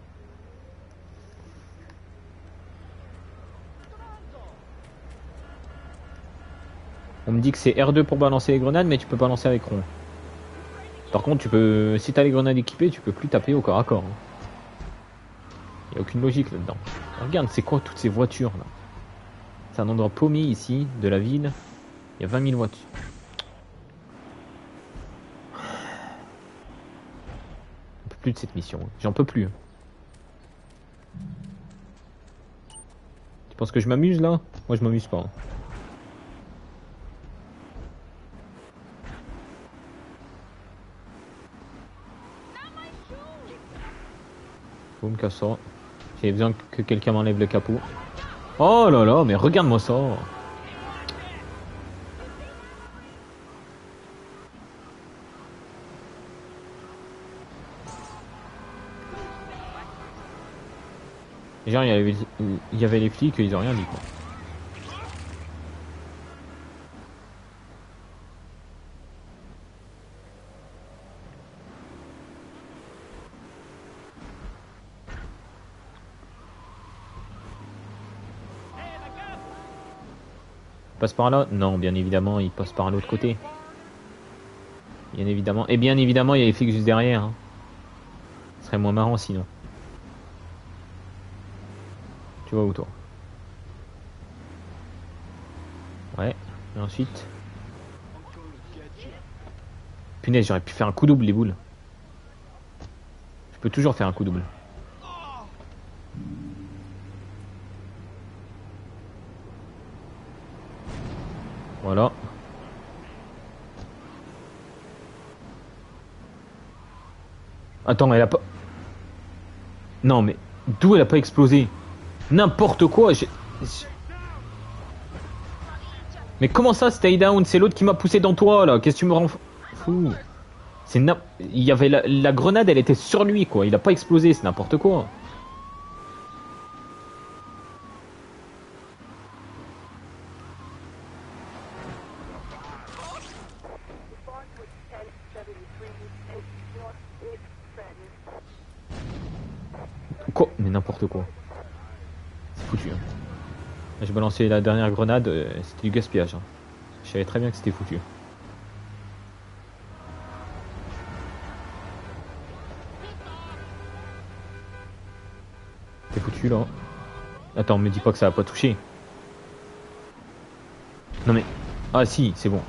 On me dit que c'est R deux pour balancer les grenades, mais tu peux balancer avec rond. Par contre, tu peux, si t'as les grenades équipées, tu peux plus taper au corps à corps. Il n'y a aucune logique là-dedans. Regarde, c'est quoi toutes ces voitures là? C'est un endroit paumé ici, de la ville. Il y a vingt mille voitures. J'en peux plus de cette mission. J'en peux plus. Tu penses que je m'amuse là? Moi je m'amuse pas. faut me casser ça. J'ai besoin que quelqu'un m'enlève le capot. Oh là là, mais regarde-moi ça. Genre, il y avait, il y avait les flics, ils ont rien dit quoi. Il passe par là? Non, bien évidemment, il passe par l'autre côté. Bien évidemment. Et bien évidemment, il y a les flics juste derrière. Hein. Ce serait moins marrant sinon. Tu vois où toi? Ouais, et ensuite. Punaise, j'aurais pu faire un coup double les boules. Je peux toujours faire un coup double. Voilà. Attends, elle a pas... Non mais, d'où elle a pas explosé? N'importe quoi, j'ai... Mais comment ça, stay down? C'est l'autre qui m'a poussé dans toi, là. Qu'est-ce que tu me rends fou? C'est na... Il y avait la... la grenade, elle était sur lui, quoi. Il a pas explosé, c'est n'importe quoi. Quoi? Mais n'importe quoi. C'est foutu, hein. J'ai balancé la dernière grenade, euh, c'était du gaspillage. Hein. Je savais très bien que c'était foutu. T'es foutu là. Attends, me dis pas que ça va pas toucher. Non mais... Ah si, c'est bon.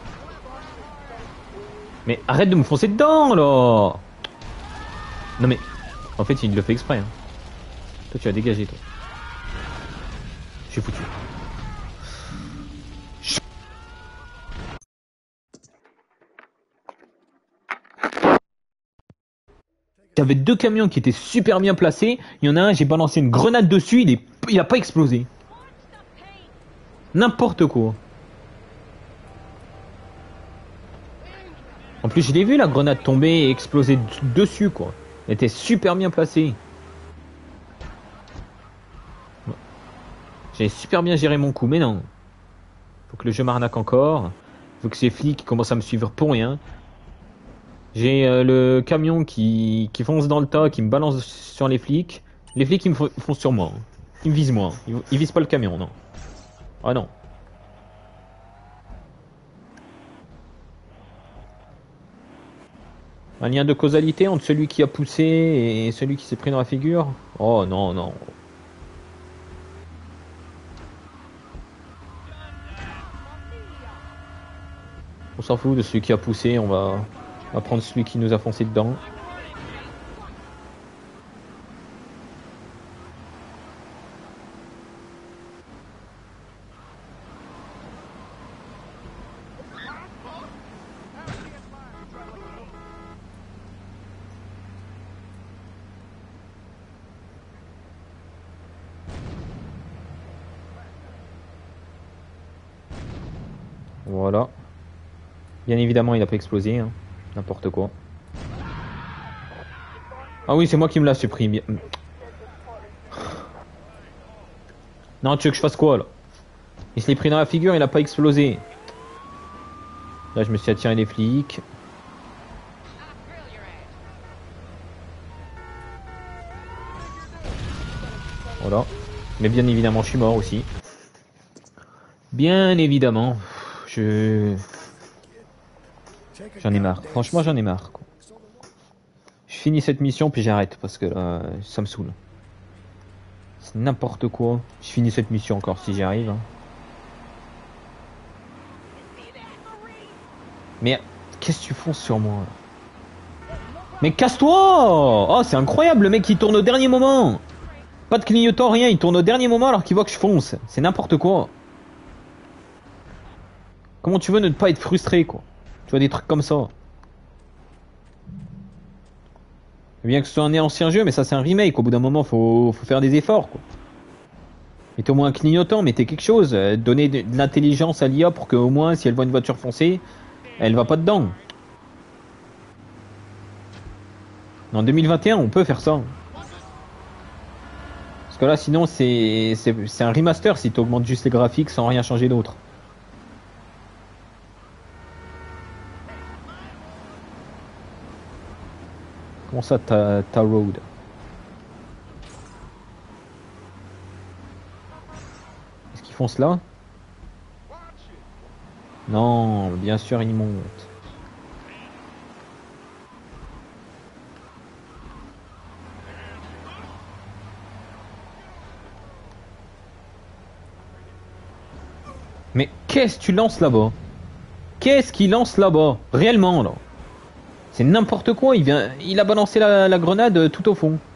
Mais arrête de me foncer dedans là. Non mais... En fait il le fait exprès. Hein. Toi tu as dégagé toi. Je suis foutu. Il y avait deux camions qui étaient super bien placés. Il y en a un, j'ai balancé une grenade dessus, il, est... il a pas explosé. N'importe quoi. En plus, je l'ai vu la grenade tomber et exploser dessus, quoi. Elle était super bien placée. J'ai super bien géré mon coup, mais non. Faut que le jeu m'arnaque encore. Faut que ces flics commencent à me suivre pour rien. J'ai euh, le camion qui, qui fonce dans le tas, qui me balance sur les flics. Les flics, ils me foncent sur moi. Ils me visent moi. Ils, ils visent pas le camion, non. Ah non. Un lien de causalité entre celui qui a poussé et celui qui s'est pris dans la figure? Oh non, non. On s'en fout de celui qui a poussé, on va, on va prendre celui qui nous a foncé dedans. Voilà. Bien évidemment, il n'a pas explosé. Hein. N'importe quoi. Ah oui, c'est moi qui me l'a supprimé. Non, tu veux que je fasse quoi, là? Il se l'est pris dans la figure, il n'a pas explosé. Là, je me suis attiré les flics. Voilà. Mais bien évidemment, je suis mort aussi. Bien évidemment. Je... J'en ai marre. Franchement, j'en ai marre. Quoi. Je finis cette mission, puis j'arrête, parce que là, ça me saoule. C'est n'importe quoi. Je finis cette mission encore, si j'y arrive. Hein. Mais, qu'est-ce que tu fonces sur moi? Mais casse-toi! Oh, c'est incroyable, le mec, il tourne au dernier moment. Pas de clignotant, rien, il tourne au dernier moment alors qu'il voit que je fonce. C'est n'importe quoi. Comment tu veux ne pas être frustré, quoi? Tu vois des trucs comme ça. Bien que ce soit un ancien jeu, mais ça c'est un remake. Au bout d'un moment, faut, faut faire des efforts, quoi. Mettez au moins un clignotant, mettez quelque chose. Euh, donnez de, de l'intelligence à l'I A pour qu'au moins, si elle voit une voiture foncée, elle va pas dedans. En deux mille vingt et un, on peut faire ça. Parce que là, sinon, c'est c'est un remaster si tu augmentes juste les graphiques sans rien changer d'autre. Comment ça, ta, ta road? Est-ce qu'ils foncent là? Non, bien sûr, ils montent. Mais qu'est-ce que tu lances là-bas? Qu'est-ce qu'il lance là-bas? Réellement, là. C'est n'importe quoi, il vient, il a balancé la, la grenade tout au fond.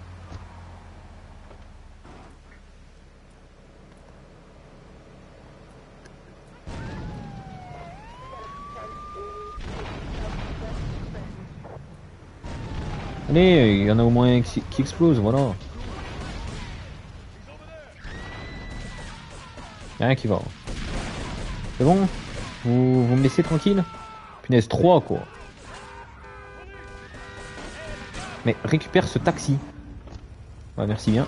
Allez, il y en a au moins qui, qui explose, voilà. Y'a rien qui va. C'est bon? Vous, vous me laissez tranquille? Punaise, trois quoi. Mais récupère ce taxi. Ouais, merci bien.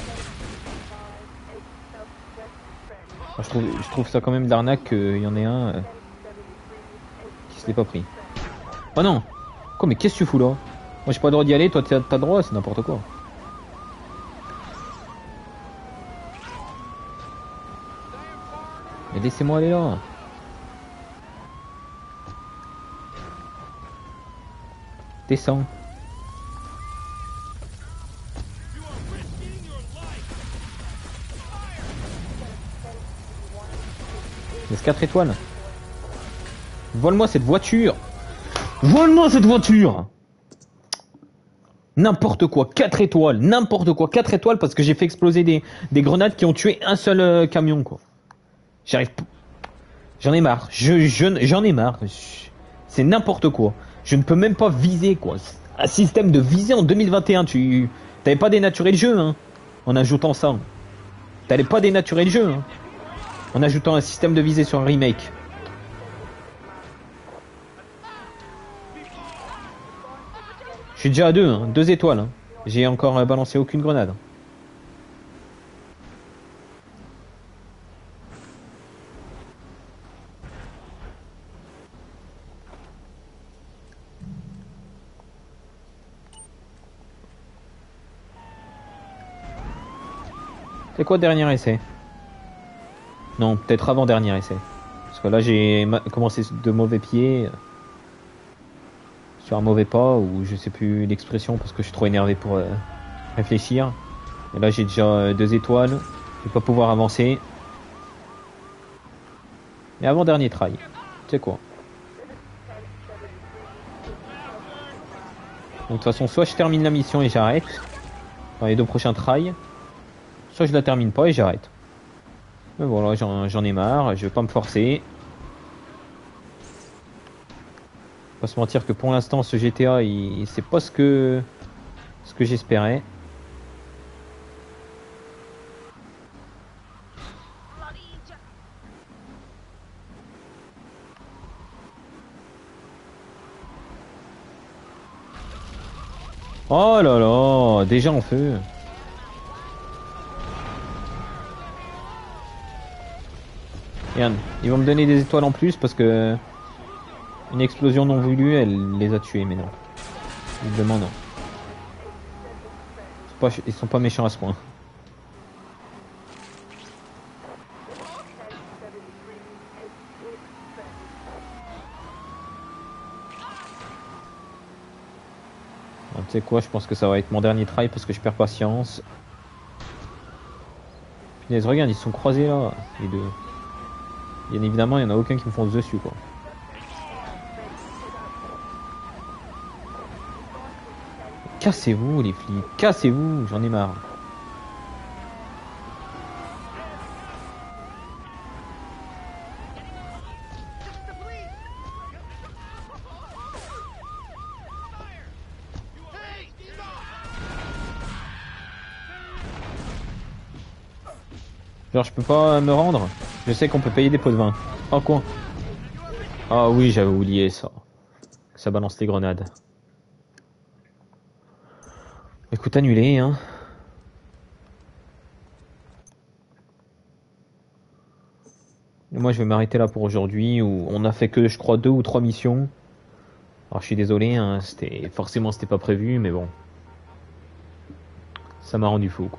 Moi, je, trouve, je trouve ça quand même de l'arnaque qu'il y en ait un euh, qui se l'est pas pris. Oh non! Quoi, mais qu'est-ce que tu fous là? Moi j'ai pas le droit d'y aller, toi t'as le droit, c'est n'importe quoi. Mais laissez-moi aller là. Descends. Laisse quatre étoiles. Vole-moi cette voiture. Vole-moi cette voiture. N'importe quoi, quatre étoiles, n'importe quoi, quatre étoiles parce que j'ai fait exploser des, des grenades qui ont tué un seul euh, camion quoi. J'arrive pas. J'en ai marre, je j'en ai marre. C'est n'importe quoi. Je ne peux même pas viser quoi. Un système de visée en deux mille vingt et un, tu t'avais pas dénaturé le jeu hein, en ajoutant ça. T'allais pas dénaturer le jeu hein, en ajoutant un système de visée sur un remake. Je suis déjà à deux, hein, deux étoiles. Hein. J'ai encore euh, balancé aucune grenade. C'est quoi dernier essai? Non, peut-être avant-dernier essai. Parce que là j'ai commencé de mauvais pieds. Sur un mauvais pas, ou je sais plus l'expression parce que je suis trop énervé pour euh, réfléchir. Et là j'ai déjà euh, deux étoiles. Je vais pas pouvoir avancer. Mais avant-dernier try. Tu sais quoi? Donc de toute façon, soit je termine la mission et j'arrête. Dans les deux prochains tries. Soit je la termine pas et j'arrête. Mais voilà, j'en ai marre, je vais pas me forcer. Pas se mentir que pour l'instant ce G T A il c'est pas ce que ce que j'espérais. Oh là là, déjà en feu. Regarde, ils vont me donner des étoiles en plus parce que une explosion non voulue, elle les a tués, mais non. Évidemment non. Ils sont pas, ils sont pas méchants à ce point. Bon, tu sais quoi, je pense que ça va être mon dernier try parce que je perds patience. Punaise, regarde, ils se sont croisés là, les deux. Bien évidemment, il n'y en a aucun qui me fonce dessus quoi. Cassez-vous les flics, cassez-vous, j'en ai marre. Genre je peux pas me rendre. Je sais qu'on peut payer des pots de vin. Oh quoi? Ah oui, j'avais oublié ça. Ça balance les grenades. Écoute, annulé, hein. Et moi je vais m'arrêter là pour aujourd'hui, où on a fait que je crois deux ou trois missions. Alors je suis désolé, hein, c'était forcément c'était pas prévu, mais bon. Ça m'a rendu fou quoi.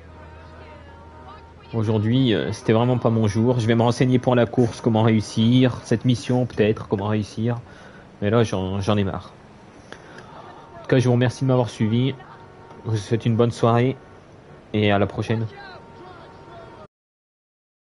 Aujourd'hui, euh, c'était vraiment pas mon jour. Je vais me renseigner pour la course, comment réussir. Cette mission, peut-être, comment réussir. Mais là, j'en, j'en ai marre. En tout cas, je vous remercie de m'avoir suivi. Je vous souhaite une bonne soirée. Et à la prochaine.